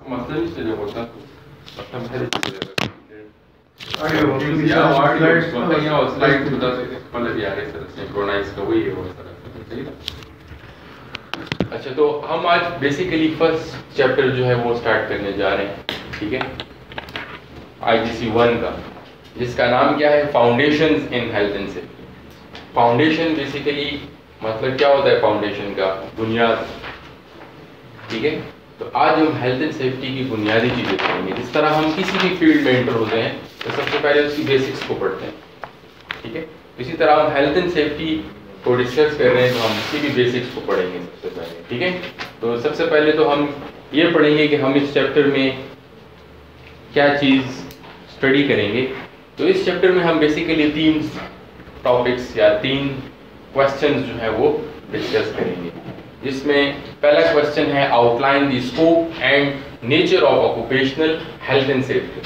مثلا işte hoca مثلا هذه audio سلايد بدا ولا يعني سنكروناइज قوي ہے وہ سارا. اچھا تو ہم آج بیسیکلی فرسٹ چیپٹر جو ہے وہ اسٹارٹ کرنے جا رہے ہیں, ٹھیک ہے, IGC 1 کا, جس کا نام کیا ہے, foundations in health and safety. Foundation basically مطلب کیا ہوتا ہے فاؤنڈیشن کا, بنیاد, ٹھیک ہے. تو آج ہم ہیلتھ اینڈ سیفٹی کی بنیادی چیزیں پڑھیں گے. جس طرح ہم کسی بھی فیلڈ میں انٹر ہوتے ہیں تو سب سے پہلے اس کی بیسکس کو پڑھتے ہیں, ٹھیک ہے. اسی طرح ہم ہیلتھ اینڈ سیفٹی کو ڈسکس کر رہے ہیں تو ہم اس کی بھی بیسکس کو پڑھیں گے سب سے پہلے, ٹھیک ہے. تو سب سے پہلے تو ہم یہ پڑھیں گے کہ ہم اس چیپٹر میں کیا چیز اسٹڈی کریں گے. تو اس چیپٹر میں ہم بیسیکلی 3 ٹاپکس یا 3 کوسچنز جو ہیں وہ ڈسکس کریں گے, جس میں پہلا کوسچن ہے out line the scope and nature of occupational health and safety.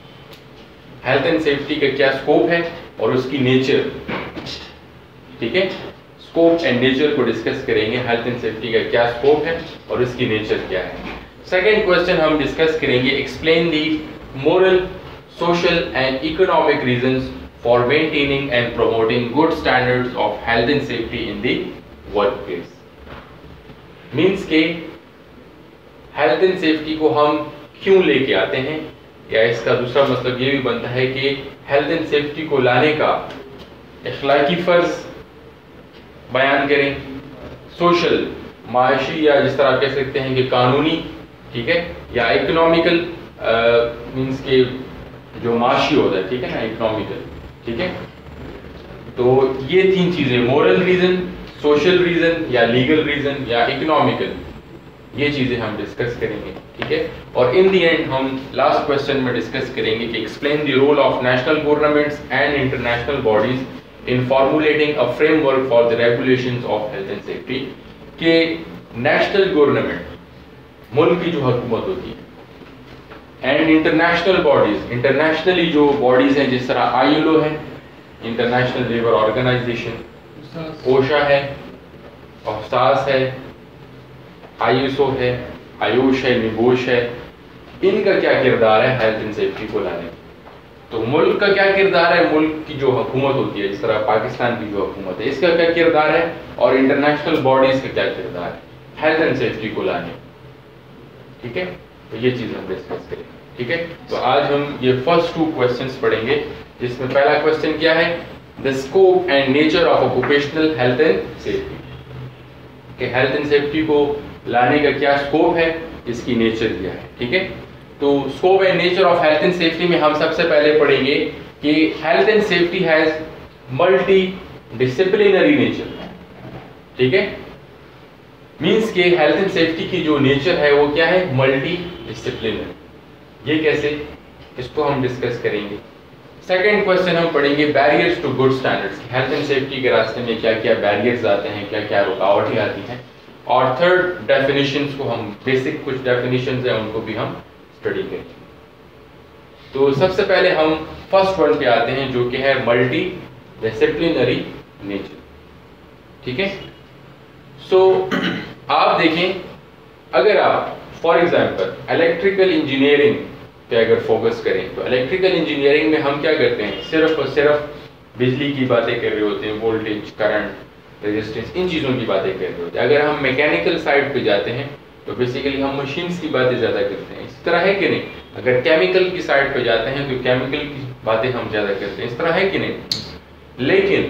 Health and safety کا کیا اسکوپ ہے اور اس کی نیچر, ٹھیک ہے. اسکوپ اینڈ نیچر کو ڈسکس کریں گے, ہیلتھ اینڈ سیفٹی کا کیا اسکوپ ہے اور اس کی نیچر کیا ہے. سیکنڈ کوسچن ہم ڈسکس کریں گے explain the moral, social and economic reasons for maintaining and promoting good standards of health and safety in the workplace. Means کہ ہیلتھ اینڈ سیفٹی کو ہم کیوں لے کے آتے ہیں, یا اس کا دوسرا مطلب یہ بھی بنتا ہے کہ ہیلتھ اینڈ سیفٹی کو لانے کا اخلاقی فرض بیان کریں, سوشل, معاشی, یا جس طرح کہہ سکتے ہیں کہ قانونی, ٹھیک ہے, یا اکنامیکل, مینس کہ جو معاشی ہوتا ہے, ٹھیک ہے نا, اکنامیکل, ٹھیک ہے. تو یہ 3 چیزیں, مورل ریزن, سوشل ریزن یا لیگل ریزن یا اکنامیکل, یہ چیزیں ہم ڈسکس کریں گے, ٹھیک ہے. اور ان دی اینڈ ہم لاسٹ کوسچن میں ڈسکس کریں گے کہ explain the role of national governments and international bodies in formulating a framework for the regulations of health and safety. کہ نیشنل گورنمنٹ, ملک کی جو حکومت ہوتی ہے, اینڈ انٹرنیشنل باڈیز, انٹرنیشنلی جو باڈیز ہیں, جس طرح ILO ہے, انٹرنیشنل لیبر آرگنائزیشن, اوشا ہے, اوساس ہے, ISO ہے, آیوش ہے, نبوش ہے, ان کا کیا کردار ہے ہیلتھ اینڈ سیفٹی کو لانے. تو ملک کا کیا کردار ہے, ملک کی جو حکومت ہوتی ہے, جس طرح پاکستان کی جو حکومت ہے, اس کا کیا کردار ہے, اور انٹرنیشنل باڈیز کا کیا کردار ہے ہیلتھ اینڈ سیفٹی کو لانے, ٹھیک ہے. تو یہ چیز ہم ڈسکس کریں گے, ٹھیک ہے. تو آج ہم یہ فرسٹ 2 کوسچنس پڑھیں گے, جس میں پہلا کوسچن کیا ہے, the scope and nature of occupational health and safety. کہ ہیلتھ اینڈ سیفٹی کو لانے کا کیا اسکوپ ہے, اس کی نیچر کیا ہے, ٹھیک ہے. تو scope and nature of health and safety میں ہم سب سے پہلے پڑھیں گے کہ health and safety has multidisciplinary nature, ٹھیک ہے. مینس کہ ہیلتھ اینڈ سیفٹی کی جو نیچر ہے وہ کیا ہے, ملٹی ڈسپلینری. یہ کیسے, اس کو ہم ڈسکس کریں گے. سیکنڈ کوسچن ہم پڑھیں گے barriers to good standards, health and safety کے راستے میں کیا کیا بیریئرز آتے ہیں, کیا کیا رکاوٹیں آتی ہیں. اور تھرڈ ڈیفینیشنز کو ہم, بیسک کچھ ڈیفینیشنز ہیں ان کو بھی ہم اسٹڈی کریں گے. تو سب سے پہلے ہم فرسٹ ون پہ آتے ہیں, جو کہ ہے ملٹی ڈسپلینری نیچر, ٹھیک ہے. سو آپ دیکھیں, اگر آپ فار ایگزامپل الیکٹریکل انجینئرنگ پہ اگر فوکس کریں تو الیکٹریکل انجینئرنگ میں ہم کیا کرتے ہیں, صرف اور صرف بجلی کی باتیں کر رہے ہوتے ہیں, وولٹیج, کرنٹ, ریزسٹنس, ان چیزوں کی باتیں کر رہے ہوتے ہیں. اگر ہم میکینیکل سائڈ پہ جاتے ہیں تو بیسیکلی ہم مشینز کی باتیں زیادہ کرتے ہیں, اس طرح ہے کہ نہیں. اگر کیمیکل کی سائڈ پہ جاتے ہیں تو کیمیکل کی باتیں ہم زیادہ کرتے ہیں, اس طرح ہے کہ نہیں. لیکن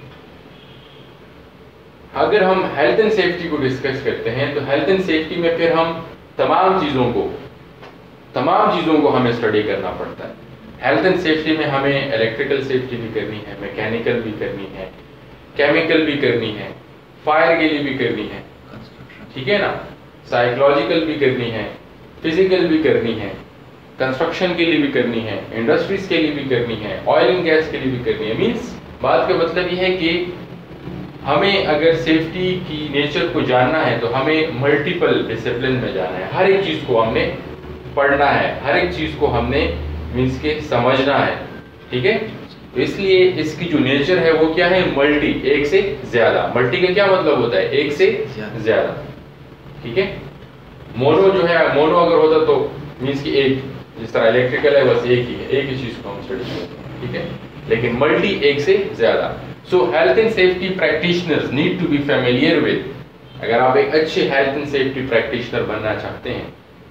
اگر ہم ہیلتھ اینڈ سیفٹی کو ڈسکس کرتے ہیں تو ہیلتھ اینڈ سیفٹی میں پھر ہم تمام چیزوں کو ہمیں اسٹڈی کرنا پڑتا ہے. ہیلتھ اینڈ سیفٹی میں ہمیں الیکٹریکل سیفٹی بھی کرنی ہے, میکینیکل بھی کرنی ہے, کیمیکل بھی کرنی ہے, فائر کے لیے بھی کرنی ہے, ٹھیک ہے نا, سائیکولوجیکل بھی کرنی ہے, فزیکل بھی کرنی ہے, کنسٹرکشن کے لیے بھی کرنی ہے, انڈسٹریز کے لیے بھی کرنی ہے, آئل اینڈ گیس کے لیے بھی کرنی ہے. مینس بات کا مطلب یہ ہے کہ ہمیں اگر سیفٹی کی نیچر کو جاننا ہے تو ہمیں ملٹیپل ڈسپلن میں جانا ہے, ہر ایک چیز کو ہم نے پڑھنا ہے, ہر ایک چیز کو ہم نے مینس کے سمجھنا ہے, ٹھیک ہے. تو اس لیے اس کی جو نیچر ہے وہ کیا ہے, ملٹی, ایک سے زیادہ. ملٹی کا کیا مطلب ہوتا ہے, ایک سے زیادہ, ٹھیک ہے. مونو جو ہے, مونو اگر ہوتا تو مینس کہ ایک جس طرح الیکٹریکل ہے بس ایک ہی ہے, ایک ہی چیز کو ہم اسٹڈی کرتے ہیں, ٹھیک ہے, لیکن ملٹی ایک سے زیادہ. So health and safety practitioners need to be familiar with, اگر آپ ایک اچھے ہیلتھ اینڈ سیفٹی پریکٹیشنر بننا چاہتے ہیں,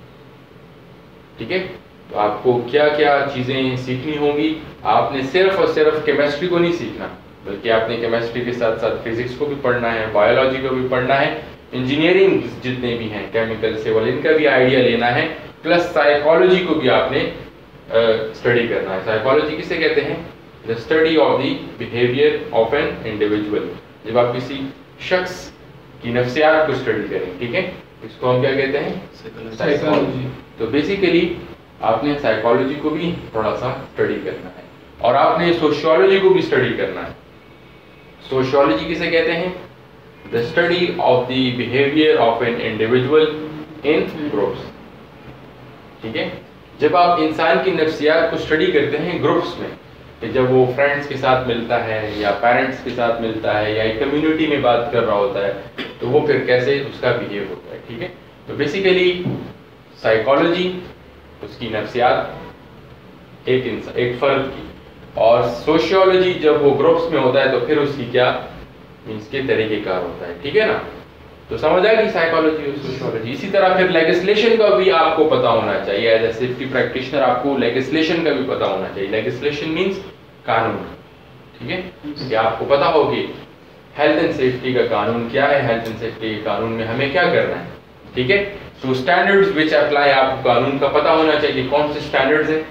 ٹھیک ہے, تو آپ کو کیا کیا چیزیں سیکھنی ہوں گی. آپ نے صرف اور صرف کیمسٹری کو نہیں سیکھنا, بلکہ آپ نے کیمسٹری کے ساتھ ساتھ فزکس کو بھی پڑھنا ہے, بایولوجی کو بھی پڑھنا ہے, انجینئرنگ جتنے بھی ہیں کیمیکل سول ان کا بھی آئیڈیا لینا ہے, پلس سائیکالوجی کو بھی آپ نے اسٹڈی کرنا ہے. سائیکالوجی کسے کہتے ہیں؟ The study of the behaviour of an individual. جب آپ کسی شخص کی نفسیات کو اسٹڈی کریں, ٹھیک ہے, اس کو ہم کیا کہتے ہیں؟ سائیکالوجی. تو بیسیکلی آپ نے سائیکالوجی کو بھی تھوڑا سا اسٹڈی کرنا ہے, اور آپ نے سوشیولوجی کو بھی اسٹڈی کرنا ہے. سوشیولوجی کسے کہتے ہیں؟ The study of the behaviour of an individual in groups, ٹھیک ہے. جب آپ انسان کی نفسیات کو اسٹڈی کرتے ہیں گروپس میں, کہ جب وہ فرینڈس کے ساتھ ملتا ہے یا پیرنٹس کے ساتھ ملتا ہے یا ایک کمیونٹی میں بات کر رہا ہوتا ہے, تو وہ پھر کیسے اس کا بہیو ہوتا ہے, ٹھیک ہے. تو بیسیکلی سائیکالوجی اس کی نفسیات ایک فرد کی, اور سوشیولوجی جب وہ گروپس میں ہوتا ہے تو پھر اس کی کیا مینس کے طریقہ کار ہوتا ہے, ٹھیک ہے نا. تو سمجھ آئے کہ سائیکالوجی اور سوشیولوجی. اسی طرح پھر لیجسلیشن کا بھی آپ کو پتا ہونا چاہیے. ایز اے سیفٹی پریکٹیشنر آپ کو لیجسلیشن کا بھی پتا ہونا چاہیے. لیجسلیشن مینس قانون, ٹھیک ہے, کہ آپ کو پتا ہو کہ ہیلتھ اینڈ سیفٹی کا قانون کیا ہے, ہیلتھ اینڈ سیفٹی کے قانون میں ہمیں کیا کرنا ہے, ٹھیک ہے. تو اسٹینڈرڈز وچ اپلائی, آپ کو قانون کا پتا ہونا چاہیے کہ کون سے اسٹینڈرڈز ہیں.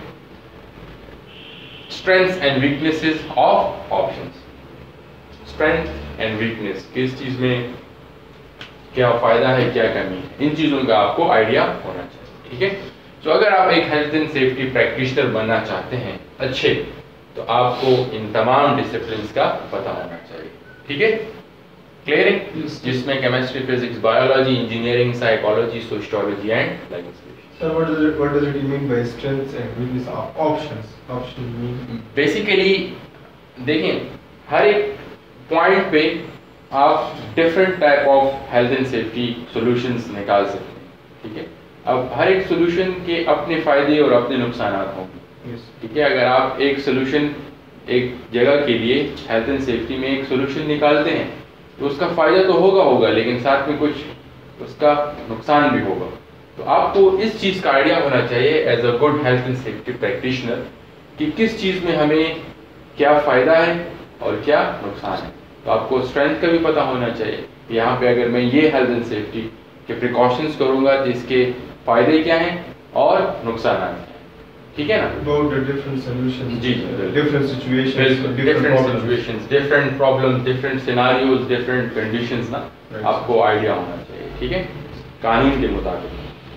Strengths and weaknesses of options. Strength and weakness, کس چیز میں کیا فائدہ ہے کیا کمی ہے, ان چیزوں کا آپ کو آئیڈیا ہونا چاہیے, ٹھیک ہے. تو اگر آپ ایک ہیلتھ اینڈ سیفٹی پریکٹیشنر بننا چاہتے ہیں اچھے, تو آپ کو ان تمام ڈسپلنس کا پتہ ہونا چاہیے, ٹھیک ہے. کلیئر ہے, جس میں chemistry, physics, biology, engineering, psychology, sociology and legislation. Sir, what does it mean by strengths and weakness of options? Options mean basically دیکھیں, ہر ایک پوائنٹ پہ آپ different type of health and safety solutions نکال سکتے ہیں, ٹھیک ہے. اب ہر ایک سولوشن کے اپنے فائدے اور اپنے نقصانات ہوں گے, ٹھیک ہے. اگر آپ ایک سولوشن ایک جگہ کے لیے ہیلتھ اینڈ سیفٹی میں ایک سولوشن نکالتے ہیں تو اس کا فائدہ تو ہوگا لیکن ساتھ میں کچھ اس کا نقصان بھی ہوگا. تو آپ کو اس چیز کا آئیڈیا ہونا چاہیے as a good health and safety practitioner کہ کس چیز میں ہمیں کیا فائدہ ہے اور کیا نقصان ہے. تو آپ کو اسٹرینتھ کا بھی پتہ ہونا چاہیے کہ یہاں پہ اگر میں یہ ہیلتھ اینڈ سیفٹی کے پریکاشنس کروں گا تو اس کے فائدے کیا ہیں اور نقصانات کیا ہیں, ٹھیک ہے نا. about the different solutions, G, different situations, different situations, different problems, different scenarios, different conditions نا, آپ کو آئیڈیا ہونا چاہیے, ٹھیک ہے, قانون کے مطابق.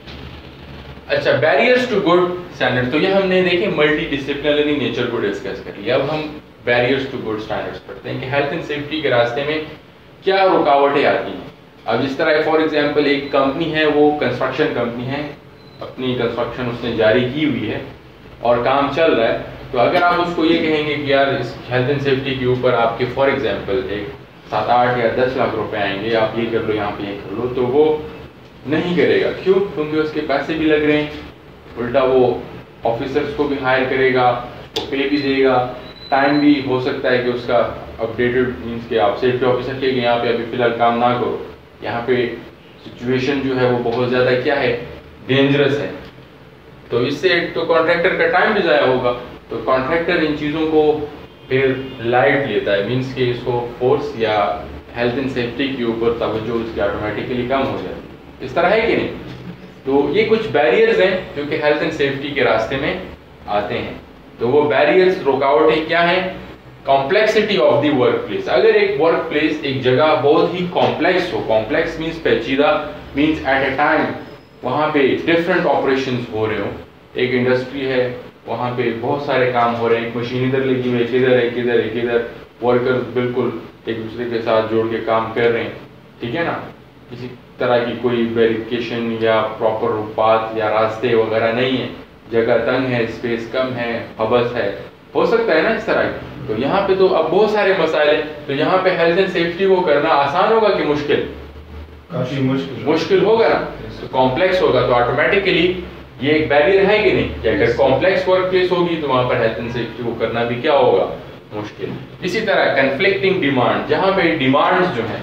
اچھا, بیریئرز ٹو گڈ اسٹینڈرڈ. تو یہ ہم نے دیکھیں ملٹی ڈسپلنری نیچر کو ڈسکس کر لیا. اب ہم بیریئرز ٹو گڈ اسٹینڈرڈس پڑھتے ہیں کہ ہیلتھ اینڈ سیفٹی کے راستے میں کیا رکاوٹیں آتی ہیں. اب جس طرح فار ایگزامپل ایک کمپنی ہے, وہ کنسٹرکشن کمپنی ہے, اپنی کنسٹرکشن اس نے جاری کی ہوئی ہے اور کام چل رہا ہے. تو اگر آپ اس کو یہ کہیں گے کہ یار اس ہیلتھ اینڈ سیفٹی کے اوپر آپ کے فار ایگزامپل ایک 7-8 یا 10 لاکھ روپے آئیں گے, آپ یہ کر لو, یہاں پہ یہ کر لو, تو وہ نہیں کرے گا. کیوں؟ کیونکہ اس کے پیسے بھی لگ رہے ہیں, الٹا وہ آفیسرس کو بھی ہائر کرے گا, اس کو پے بھی دے گا, ٹائم بھی ہو سکتا ہے کہ اس کا اپڈیٹڈ مینس کہ آپ سیفٹی آفیسر کے یہاں پہ ابھی فی الحال کام نہ کرو, یہاں پہ سچویشن جو ہے وہ بہت زیادہ کیا ہے, ڈینجرس ہے. تو اس سے ایک تو کانٹریکٹر کا ٹائم بھی ضائع ہوگا. تو کانٹریکٹر ان چیزوں کو پھر لائٹ لیتا ہے, مینس کہ اس کو فورس یا ہیلتھ اینڈ سیفٹی کے اوپر توجہ اس کی آٹومیٹیکلی کم ہو جاتی ہے. اس طرح ہے کہ نہیں. تو یہ کچھ بیریئرز ہیں جو کہ ہیلتھ اینڈ سیفٹی کے راستے میں آتے ہیں. تو وہ بیریئرز, رکاوٹیں کیا ہیں؟ Complexity of the workplace. اگر ایک ورک پلیس, ایک جگہ بہت ہی کمپلیکس ہو, کمپلیکس مینس پیچیدہ, مینس ایٹ اے ٹائم وہاں پہ ڈفرینٹ آپریشنز ہو رہے ہوں. ایک انڈسٹری ہے, وہاں پہ بہت سارے کام ہو رہے ہیں, ایک مشین ادھر لگی ہوئی ہے, ایک ادھر, ورکرز بالکل ایک دوسرے کے ساتھ جوڑ کے کام کر رہے ہیں, ٹھیک ہے نا. کسی طرح کی کوئی ویریفیکیشن یا پراپر پاتھ یا راستے وغیرہ نہیں ہے, جگہ تنگ ہے, اسپیس کم ہے, حبس ہے, ہو سکتا ہے نا اس طرح کی. تو یہاں پہ تو اب بہت سارے مسائل ہیں. تو یہاں پہ ہیلتھ اینڈ سیفٹی کو کرنا آسان ہوگا کہ مشکل؟ کافی مشکل ہوگا نا. تو کمپلیکس ہوگا, تو آٹومیٹیکلی یہ ایک بیریئر ہے کہ نہیں کہ اگر کمپلیکس ورک پلیس ہوگی تو وہاں پر ہیلتھ اینڈ سیفٹی کو کرنا بھی کیا ہوگا مشکل. اسی طرح کنفلکٹنگ ڈیمانڈ, جہاں پہ ڈیمانڈز جو ہیں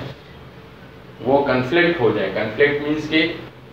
وہ کنفلکٹ ہو جائیں. کنفلکٹ مینس کہ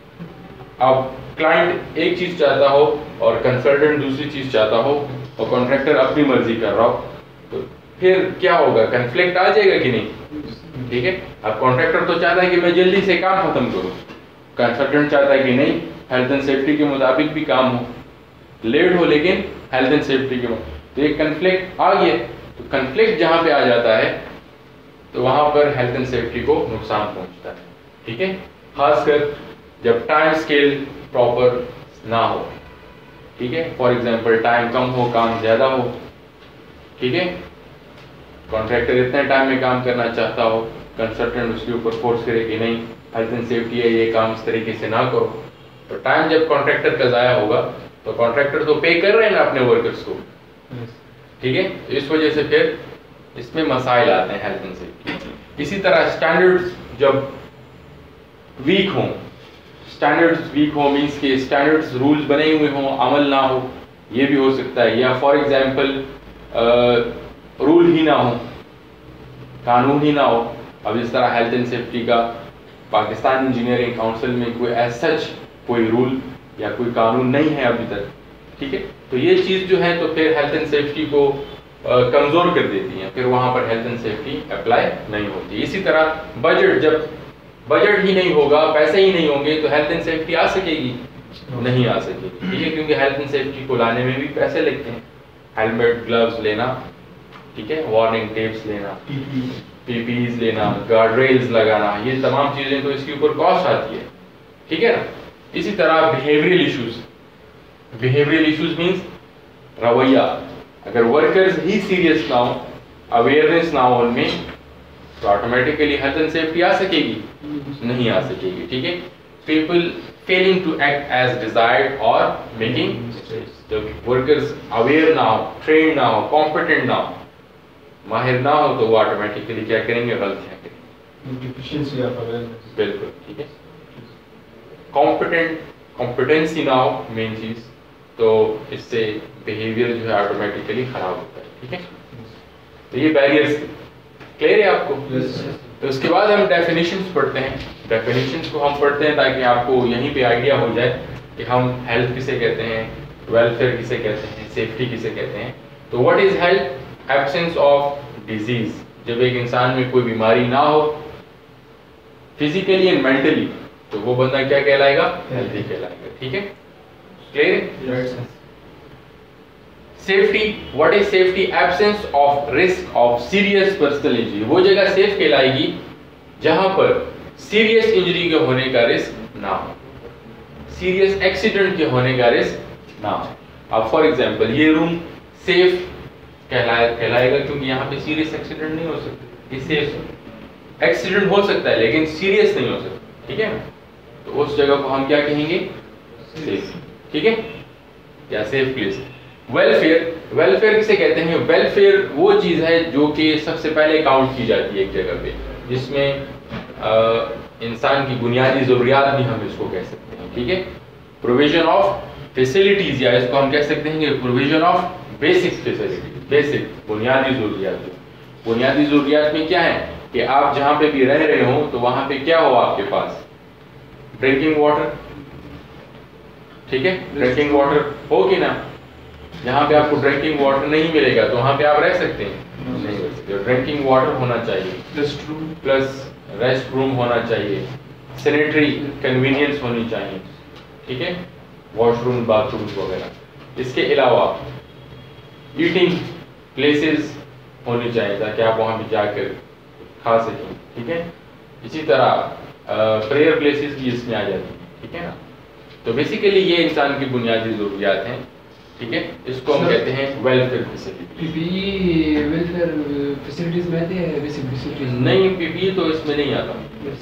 اب کلائنٹ ایک چیز چاہتا ہو اور کنسلٹنٹ دوسری چیز چاہتا ہو اور کانٹریکٹر اپنی مرضی کر رہا ہو, تو پھر کیا ہوگا, کنفلکٹ آ جائے گا کہ نہیں. ٹھیک ہے, اب کانٹریکٹر تو چاہتا ہے کہ میں جلدی سے کام ختم کروں, کنسلٹنٹ چاہتا ہے کہ نہیں ہیلتھ اینڈ سیفٹی کے مطابق بھی کام ہو, لیٹ ہو لیکن ہیلتھ اینڈ سیفٹی کے مطابق. تو ایک کنفلکٹ آ گیا. تو کنفلکٹ جہاں پہ آ جاتا ہے تو وہاں پر ہیلتھ اینڈ سیفٹی کو نقصان پہنچتا ہے. ٹھیک ہے, خاص کر جب ٹائم اسکیل پراپر نہ ہو. ٹھیک ہے, فار ایگزامپل ٹائم کم ہو, کام زیادہ ہو. ٹھیک ہے, کانٹریکٹر اتنے ٹائم میں کام کرنا چاہتا ہو, کنسلٹنٹ اس کے اوپر فورس کرے کہ نہیں ہیلتھ اینڈ سیفٹی ہے, یہ کام اس طریقے سے نہ کرو. تو ٹائم جب کانٹریکٹر کا ضائع ہوگا تو کانٹریکٹر تو پے کر رہے ہیں نا اپنے ورکرس کو. ٹھیک ہے, اس وجہ سے پھر اس میں مسائل آتے ہیں ہیلتھ اینڈ سیفٹی. اسی طرح اسٹینڈرڈز جب ویک ہوں, اسٹینڈرڈز ویک ہوں مینس کہ اسٹینڈرڈز رولز بنے ہوئے ہوں عمل نہ ہو, یہ بھی ہو سکتا ہے. یا فار ایگزامپل رول ہی نہ ہو, قانون ہی نہ ہو. اب اس طرح ہیلتھ اینڈ سیفٹی کا پاکستان انجینئرنگ کونسل میں کوئی ایز سچ کوئی رول یا کوئی قانون نہیں ہے ابھی تک. ٹھیک ہے, تو یہ چیز جو ہے تو پھر ہیلتھ اینڈ سیفٹی کو کمزور کر دیتی ہیں, پھر وہاں پر ہیلتھ اینڈ سیفٹی اپلائی نہیں ہوتی. اسی طرح بجٹ, جب بجٹ ہی نہیں ہوگا, پیسے ہی نہیں ہوں گے تو ہیلتھ اینڈ سیفٹی آ سکے گی نہیں آ سکے گی. ٹھیک ہے, کیونکہ ہیلتھ اینڈ سیفٹی کو لانے میں بھی پیسے لگتے ہیں. ہیلمٹ, گلوز لینا, ٹھیک ہے, وارننگ ٹیپس لینا, پی پیز لینا, گارڈ ریلز لگانا, یہ تمام چیزیں تو اس کے اوپر کاسٹ آتی ہے. ٹھیک ہے نا. اسی طرح behavioural issues, behavioural issues means رویہ. اگر ورکرز ہی سیریس نہ ہوں, اویئرنیس نہ ہو ان میں, تو آٹومیٹیکلی ہیلتھ اینڈ سیفٹی آ سکے گی نہیں آ سکے گی. ٹھیک ہے, people feeling to act as desired اور میکنگ, جب ورکرز اویئر نہ ہو, ٹرینڈ نہ ہو, کمپیٹنٹ نہ ہو, ماہر نہ ہو, تو وہ آٹومیٹیکلی کیا کریں گے, غلطیاں کریں گے. بالکل. ٹھیک ہے, کمپیٹنسی نہ ہو مین چیز, تو اس سے بیہیویئر جو ہے آٹومیٹیکلی خراب ہوتا ہے. ٹھیک ہے, تو یہ بیریئرز کلیئر ہے آپ کو. تو اس کے بعد ہم ڈیفینیشنز پڑھتے ہیں. ڈیفینیشنز کو ہم پڑھتے ہیں تاکہ آپ کو یہیں پہ آئیڈیا ہو جائے کہ ہم ہیلتھ کسے کہتے ہیں, ویلفیئر کسے کہتے ہیں, سیفٹی کسے کہتے ہیں. تو what is health, absence of disease, جب ایک انسان میں کوئی بیماری نہ ہو فزیکلی اینڈ مینٹلی, تو وہ بندہ کیا کہلائے گا, ہیلتھی کہلائے گا. ٹھیک ہے, clear. Safety, what is safety, absence of risk of serious personal injury. وہ جگہ سیف کہلائے گی جہاں پر سیریس انجری کے ہونے کا رسک نہ ہو, سیریس ایکسیڈنٹ کے ہونے کا رسک نہ ہو. اب فار ایگزامپل یہ روم سیف کہلائے گا کیونکہ یہاں پہ سیریس ایکسیڈنٹ نہیں ہو سکتا. یہ سیف ایکسیڈنٹ ہو سکتا ہے لیکن سیریس نہیں ہو سکتا. ٹھیک ہے, تو اس جگہ کو ہم کیا کہیں گے, سیف. ٹھیک ہے, یا سیف پلیس. ویلفیئر, ویلفیئر کسے کہتے ہیں, ویلفیئر وہ چیز ہے جو کہ سب سے پہلے کاؤنٹ کی جاتی ہے ایک جگہ پہ, جس میں انسان کی بنیادی ضروریات بھی ہم اس کو کہہ سکتے ہیں. ٹھیک ہے, پروویژن آف فیسلٹیز, یا اس کو ہم کہہ سکتے ہیں کہ provision of basic facilities, basic بنیادی ضروریات. بنیادی ضروریات میں کیا ہے کہ آپ جہاں پہ بھی رہ رہے ہوں تو وہاں پہ کیا ہو آپ کے پاس, ڈرنکنگ واٹر. ٹھیک ہے, ڈرنکنگ واٹر ہو کہ نا. جہاں پہ آپ کو ڈرنکنگ واٹر نہیں ملے گا تو وہاں پہ آپ رہ سکتے ہیں نہیں رہ سکتے. ڈرنکنگ واٹر ہونا چاہیے, پلس ریسٹ روم ہونا چاہیے, سینیٹری کنوینئنس ہونی چاہیے. ٹھیک ہے, واش روم, باتھ روم وغیرہ. اس کے علاوہ ایٹنگ پلیسز ہونی چاہیے تاکہ آپ وہاں بھی جا کر کھا سکیں. ٹھیک ہے, اسی طرح پریئر پلیسز بھی اس میں آ جاتی ہیں. ٹھیک ہے نا. تو بیسیکلی یہ انسان کی بنیادی ضروریات ہیں. ٹھیک ہے, اس کو ہم کہتے ہیں ویلفیئر فیسلٹی. ویلفیئر فیسلٹیز میں آتے ہیں بیسک فیسلٹیز نہیں, پی پی تو اس میں نہیں آتا.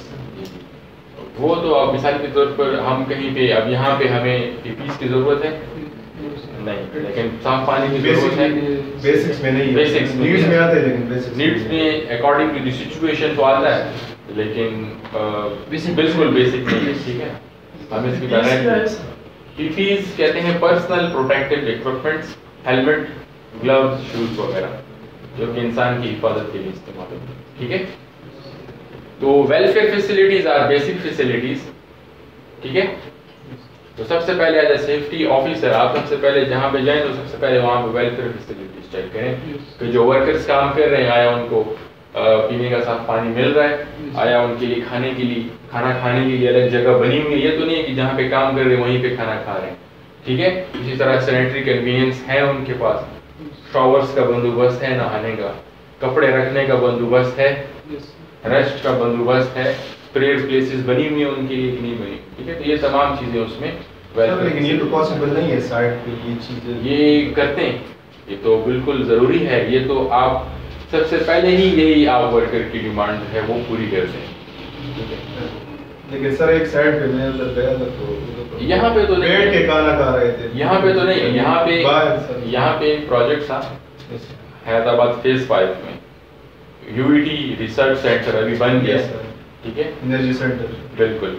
وہ تو اب مثال کے طور پر ہم کہیں پہ, اب یہاں پہ ہمیں پی پیز کی ضرورت ہے نہیں, لیکن صاف پانی کی ضرورت ہے. بیسکس میں نہیں, بیسکس نیڈز میں آتے ہیں لیکن بیسکس نیڈز میں اکارڈنگ ٹو دی سچویشن تو آتا ہے لیکن بالکل بیسک نہیں ہے. ٹھیک ہے, ہم اس کی PPEs کہتے ہیں personal protective equipments, helmet, gloves, shoes وغیرہ جو کہ انسان کی حفاظت کے لیے استعمال ہوتے ہیں. ٹھیک ہے. تو welfare facilities are basic facilities. ٹھیک ہے. تو سب سے پہلے ایز اے سیفٹی آفیسر آپ سب سے پہلے جہاں پہ جائیں تو سب سے پہلے وہاں پہ ویلفیئر فیسلٹیز چیک کریں کہ جو ورکرز کام کر رہے ہیں آیا ان کو پینے کا صاف پانی مل رہا ہے، آیا ان کے لیے کھانے کے لیے کھانا کھانے کے لیے الگ جگہ بنی ہوئی ہے. یہ تو نہیں ہے کہ جہاں پہ کام کر رہے ہیں وہیں پہ کھانا کھا رہے ہیں. ٹھیک ہے. اسی طرح سینیٹری کنوینئنس ہے ان کے پاس، شاورز کا بندوبست ہے نہانے کا، کپڑے رکھنے کا بندوبست ہے، ریسٹ کا بندوبست ہے، پریئر پلیسز بنی ہوئی ہیں ان کے لیے کہ نہیں بنی. ٹھیک ہے. تو یہ تمام چیزیں اس میں لیکن یہ تو پاسبل نہیں ہے سائٹ پہ یہ چیزیں یہ کرتے ہیں. یہ تو بالکل ضروری ہے. یہ تو آپ سب سے پہلے ہی یہی آپ ورکر کی ڈیمانڈ جو ہے وہ پوری کرتے ہیں. لیکن سر ایک سائٹ پہ میں ادھر گیا تھا تو یہاں پہ تو بیٹھ کے کھانا کھا رہے تھے. یہاں پہ تو نہیں. یہاں پہ ایک پروجیکٹ تھا حیدرآباد فیز 5 میں، UET ریسرچ سینٹر ابھی بن گیا. ٹھیک ہے. Energy centre. بالکل.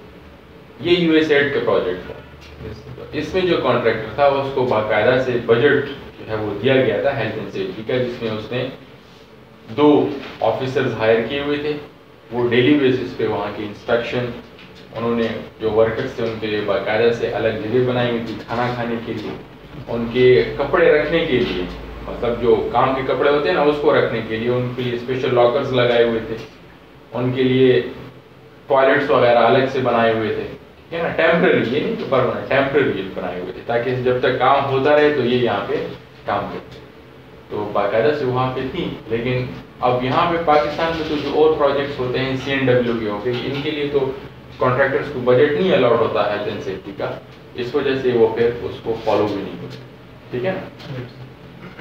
یہ USAID کا پروجیکٹ تھا. اس میں جو کانٹریکٹر تھا اس کو باقاعدہ سے بجٹ جو ہے وہ دیا گیا تھا ہیلتھ اینڈ سیفٹی کا، جس میں اس نے 2 آفیسرز ہائر کیے ہوئے تھے. وہ ڈیلی بیسس پہ وہاں کی انسپیکشن، انہوں نے جو ورکرز تھے ان کے لیے باقاعدہ سے الگ جگہ بنائی ہوئی تھی کھانا کھانے کے لیے، ان کے کپڑے رکھنے کے لیے، مطلب جو کام کے کپڑے ہوتے ہیں نا اس کو رکھنے کے لیے ان کے لیے اسپیشل لاکرز لگائے ہوئے تھے، ان کے لیے ٹوائلٹس وغیرہ الگ سے بنائے ہوئے تھے. ہے نا. ٹیمپرری، یہ نہیں کہ پرماننٹ، ٹیمپرری بنائے ہوئے تھے تاکہ جب تک کام ہوتا رہے تو یہ یہاں پہ کام کرتے. تو باقاعدہ سے وہاں پہ تھی. لیکن اب یہاں پہ پاکستان میں تو جو اور پروجیکٹس ہوتے ہیں CNW کے ہو گئے، ان کے لیے تو کانٹریکٹرس کو بجٹ نہیں الاؤڈ ہوتا ہیلتھ اینڈ سیفٹی کا، اس وجہ سے وہ پھر اس کو فالو بھی نہیں کرتے. ٹھیک ہے نا.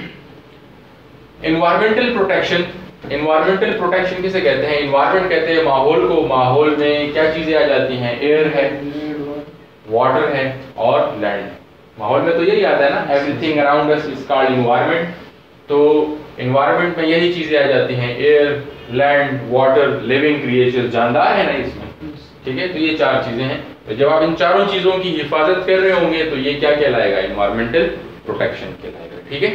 Environmental protection. انوائرمنٹل پروٹیکشن کسے کہتے ہیں؟ انوائرمنٹ کہتے ہیں ماحول کو. ماحول میں کیا چیزیں آ جاتی ہیں؟ ایئر ہے، واٹر ہے اور لینڈ. ماحول میں تو یہی آتا ہے نا، everything around us is called environment. تو انوائرمنٹ میں یہی چیزیں آ جاتی ہیں، air, land, water, living creatures, جاندار ہے نا اس میں. ٹھیک ہے. تو یہ 4 چیزیں ہیں. تو جب آپ ان چاروں چیزوں کی حفاظت کر رہے ہوں گے تو یہ کیا کہلائے گا؟ انوائرمنٹل پروٹیکشن کہلائے گا. ٹھیک ہے.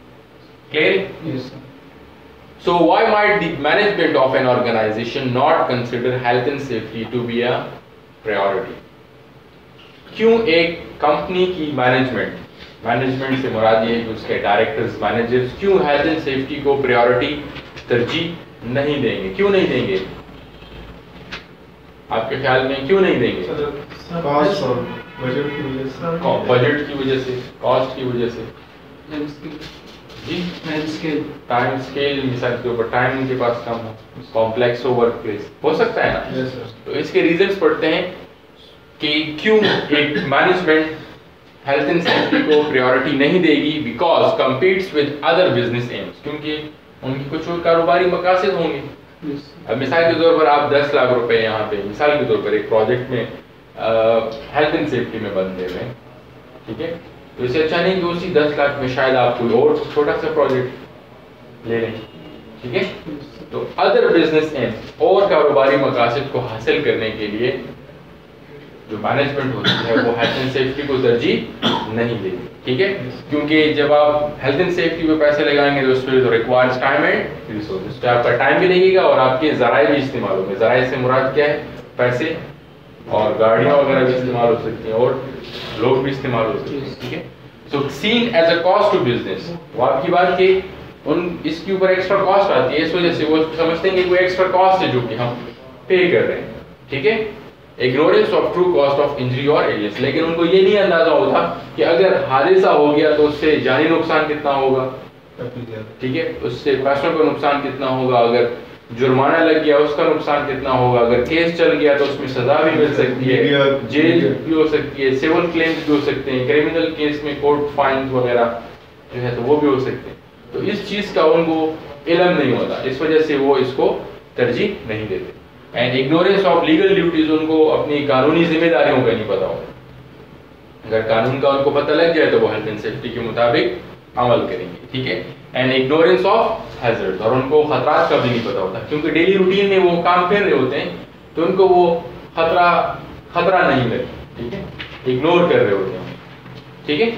Clear? So why might the management of an organization not consider health and safety to be a priority? کیوں ایک کمپنی کی مینجمنٹ سے مراد یہ ہے کہ اس کے ڈائریکٹرز، مینیجرز کیوں ہیلتھ اینڈ سیفٹی کو پریورٹی ترجیح نہیں دیں گے؟ کیوں نہیں دیں گے آپ کے خیال میں؟ کیوں نہیں دیں گے؟ کاسٹ اور بجٹ کی وجہ سے. بجٹ کی وجہ سے، کاسٹ کی وجہ سے. جی ٹائم اسکیل، مثال کے اوپر ٹائم ان کے پاس کم ہو، کمپلیکس ہو ورک پلیس، ہو سکتا ہے نا. تو اس کے ریزنس پڑھتے ہیں کہ کیوں ایک مینجمنٹ ہیلتھ اینڈ سیفٹی کو پریورٹی نہیں دے گی. Because competes with other business aims, کیونکہ ان کی کچھ اور کاروباری مقاصد ہوں گے. اب مثال کے طور پر آپ 10 لاکھ روپے یہاں پہ مثال کے طور پر ایک پروجیکٹ میں ہیلتھ اینڈ سیفٹی میں بند دے رہے ہیں. ٹھیک ہے. تو اس سے اچھا نہیں کہ اسی 10 لاکھ میں شاید آپ کوئی اور چھوٹا سا پروجیکٹ لے لیں. ٹھیک ہے. تو ادر بزنس ایمس اور کاروباری مقاصد کو حاصل کرنے کے لیے جو مینجمنٹ ہوتی ہے وہ ہیلتھ اینڈ سیفٹی کو ترجیح نہیں دے گی. ٹھیک ہے. کیونکہ جب آپ ہیلتھ اینڈ سیفٹی پہ پیسے لگائیں گے تو اس پہ تو ریکوائرز ٹائم اینڈ ریسورسز، تو آپ کا ٹائم بھی لگے گا اور آپ کے ذرائع بھی استعمال ہوں گے. ذرائع سے مراد کیا ہے؟ پیسے اور گاڑیاں وغیرہ بھی استعمال ہو سکتی ہیں اور لوگ بھی استعمال ہو سکتے ہیں. ٹھیک ہے. So seen as a cost to business. وہ آپ کی بات کہ اس کے اوپر ایکسٹرا کاسٹ آتی ہے، اس وجہ سے وہ سمجھتے ہیں کہ کوئی ایکسٹرا کاسٹ ہے جو کہ ہم پے کر رہے ہیں. ٹھیک ہے. Ignorance of true cost of injury اور ایلنس. لیکن ان کو یہ نہیں اندازہ ہوتا کہ اگر حادثہ ہو گیا تو اس سے جانی نقصان کتنا ہوگا. ٹھیک ہے. اس سے پیسوں کا نقصان کتنا ہوگا، اگر جرمانہ لگ گیا اس کا نقصان کتنا ہوگا، اگر کیس چل گیا تو اس میں سزا بھی مل سکتی ہے، جیل بھی ہو سکتی ہے، سول کلیمز بھی ہو سکتے ہیں، کرمنل کیس میں کورٹ فائنز وغیرہ جو ہے تو وہ بھی ہو سکتے ہیں. تو اس چیز کا ان کو علم نہیں ہوتا، اس وجہ سے وہ اس کو ترجیح نہیں دیتے. And ignorance of legal duties, ان کو اپنی قانونی ذمہ داریوں کا نہیں پتا ہوتا. اگر قانون کا ان کو پتہ لگ جائے تو وہ ہیلتھ اینڈ سیفٹی کے مطابق عمل کریں گے. ٹھیک ہے. اینڈ اگنورینس آف ہیزرڈ، اور ان کو خطرات کا بھی نہیں پتا ہوتا کیونکہ ڈیلی روٹین میں وہ کام کر رہے ہوتے ہیں تو ان کو وہ خطرہ نہیں لگتا. ٹھیک ہے. اگنور کر رہے ہوتے ہیں. ٹھیک ہے,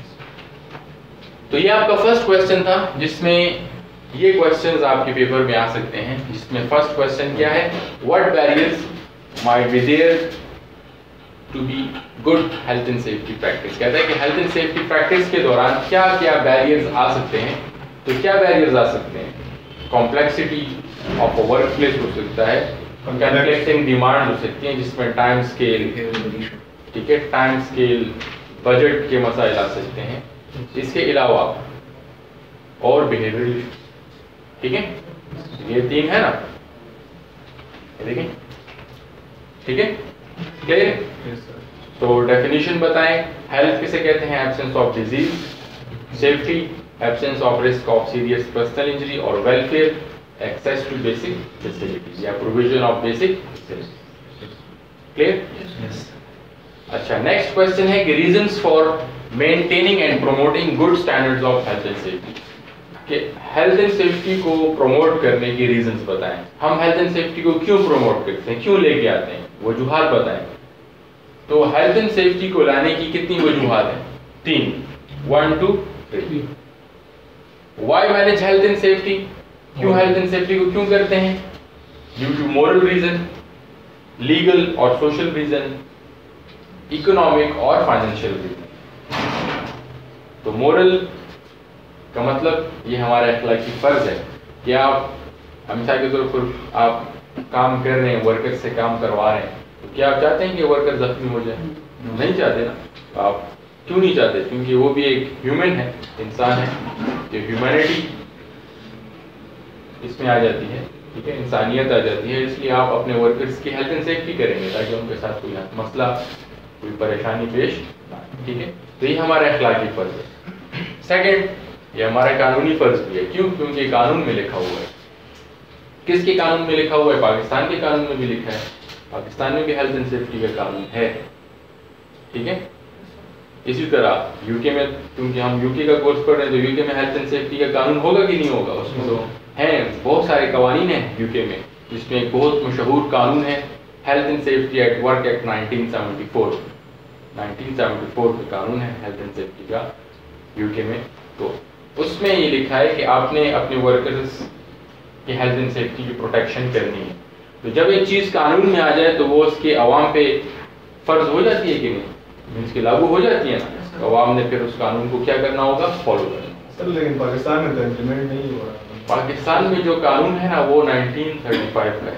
تو یہ آپ کا فرسٹ کوشچن تھا جس میں یہ کوشچنز آپ کے پیپر میں آ سکتے ہیں, جس میں فرسٹ کوشچن کیا ہے, what barriers might be there to be good health and safety practice. کہتا ہے کہ health and safety practice کے دوران کیا کیا بیریئرز آ سکتے ہیں. تو کیا بیریئرز آ سکتے ہیں, complexity of a workplace ہو سکتا ہے, کنفلکٹنگ ڈیمانڈ ہو سکتی ہیں جس میں ٹائم اسکیل, ٹھیک ہے, ٹائم اسکیل, بجٹ کے مسائل آ سکتے ہیں. اس کے علاوہ اور بیہیویئر ایشو. ٹھیک ہے, یہ تین ہے نا, دیکھیں. ٹھیک ہے, کلیئر. تو ڈیفینیشن بتائیں. ہیلتھ کسے کہتے ہیں, absence of disease. Safety, absence of risk of serious personal injury. اور welfare, access to basic facilities یا پروویژن آف بیسک. کلیئر. اچھا, نیکسٹ کوشچن ہے کہ reasons for maintaining and promoting good standards of health and safety. کہ health and safety کو promote کرنے کی reasons بتائیں. ہم ہیلتھ اینڈ سیفٹی کو کیوں پروموٹ کرتے ہیں, کیوں لے کے آتے ہیں, وجوہات بتائیں. تو ہیلتھ اینڈ سیفٹی کو لانے کی کتنی وجوہات ہیں, 3. 1 2 3. Why manage health and safety, کیوں ہیلتھ اینڈ سیفٹی کو کیوں کرتے ہیں, due to moral reason, legal اور سوشل ریزن, اکنامک اور فائنینشیل ریزن. تو مورل کا مطلب یہ ہمارا اخلاقی فرض ہے کہ آپ مثال کے طور پر آپ کام کر رہے ہیں, ورکر سے کام کروا رہے ہیں, تو کیا آپ چاہتے ہیں کہ ورکر زخمی ہو جائے؟ نہیں چاہتے نا. آپ کیوں نہیں چاہتے, کیونکہ وہ بھی ایک ہیومن ہے, انسان ہے. کہ ہیومینٹی اس میں آ جاتی ہے, ٹھیک ہے, انسانیت آ جاتی ہے. اس لیے آپ اپنے ورکرز کی ہیلتھ اینڈ سیفٹی کریں گے تاکہ ان کے ساتھ کوئی مسئلہ, کوئی پریشانی پیش نہ آئے. ٹھیک ہے, تو یہ ہمارا اخلاقی فرض ہے. سیکنڈ, یہ ہمارا قانونی فرض بھی ہے. کیوں, کیونکہ قانون میں لکھا ہوا ہے. کس کے قانون میں لکھا ہوا ہے, پاکستان کے قانون میں بھی لکھا ہے. پاکستان میں بھی ہیلتھ اینڈ سیفٹی کا قانون ہے. ٹھیک ہے, اسی طرح یو کے میں, کیونکہ ہم یو کے کا کورس پڑھ رہے ہیں تو یو کے میں ہیلتھ اینڈ سیفٹی کا قانون ہوگا کہ نہیں ہوگا. اس میں تو ہیں بہت سارے قوانین ہیں یو کے میں, جس میں ایک بہت مشہور قانون ہے health and safety at work act 1974. 1974 کا قانون ہے ہیلتھ اینڈ سیفٹی کا یو کے میں. تو اس میں یہ لکھا ہے کہ آپ نے اپنے ورکرز کی ہیلتھ اینڈ سیفٹی کی پروٹیکشن کرنی ہے. تو جب ایک چیز قانون میں آ جائے تو وہ اس کے عوام پہ فرض ہو جاتی ہے کہ نہیں, مینس کہ لاگو ہو جاتی ہے نا. عوام نے پھر اس قانون کو کیا کرنا ہوگا, فالو کرنا. سر لیکن پاکستان میں تو امپلیمنٹ نہیں ہو رہا. پاکستان میں جو قانون ہے نا وہ 1935 کا ہے.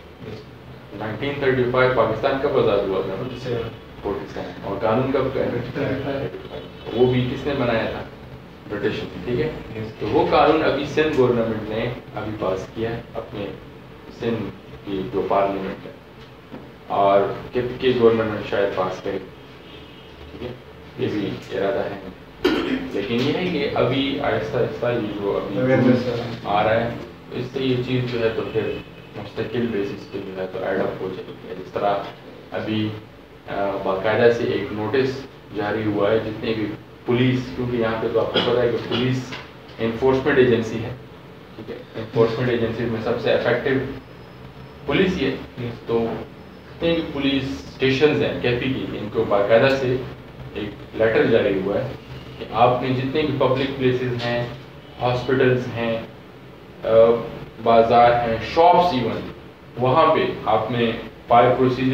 1935 پاکستان کب آزاد ہوا تھا, 47. اور قانون کب کا ہے, وہ بھی کس نے بنایا تھا, برٹش. ٹھیک ہے, تو وہ قانون ابھی سندھ گورنمنٹ نے ابھی پاس کیا ہے اپنے سندھ کی جو پارلیمنٹ ہے, اور کی گورنمنٹ شاید پاس کرے. ٹھیک ہے, یہ بھی ارادہ ہے. لیکن یہ ہے کہ ابھی آہستہ آہستہ یہ جو ابھی آ رہا ہے, اس سے یہ چیز جو ہے تو پھر مستقل بیسس پہ جو ہے تو ایڈ اپ ہو جائے گی. جس طرح ابھی باقاعدہ سے ایک نوٹس جاری ہوا ہے جتنے بھی پولیس, کیونکہ یہاں پہ تو آپ کو پتا ہے کہ پولیس انفورسمنٹ ایجنسی ہے. ٹھیک ہے, انفورسمنٹ ایجنسی میں سب سے افیکٹو پولیس ہی ہے. تو جتنے بھی پولیس اسٹیشنز ہیں کیفی کی, ان کو باقاعدہ سے ایک لیٹر جاری ہوا ہے کہ آپ نے جتنے بھی پبلک پلیسز ہیں, ہاسپٹلز ہیں, بازار ہیں, شاپس ایون, وہاں پہ آپ نے فائر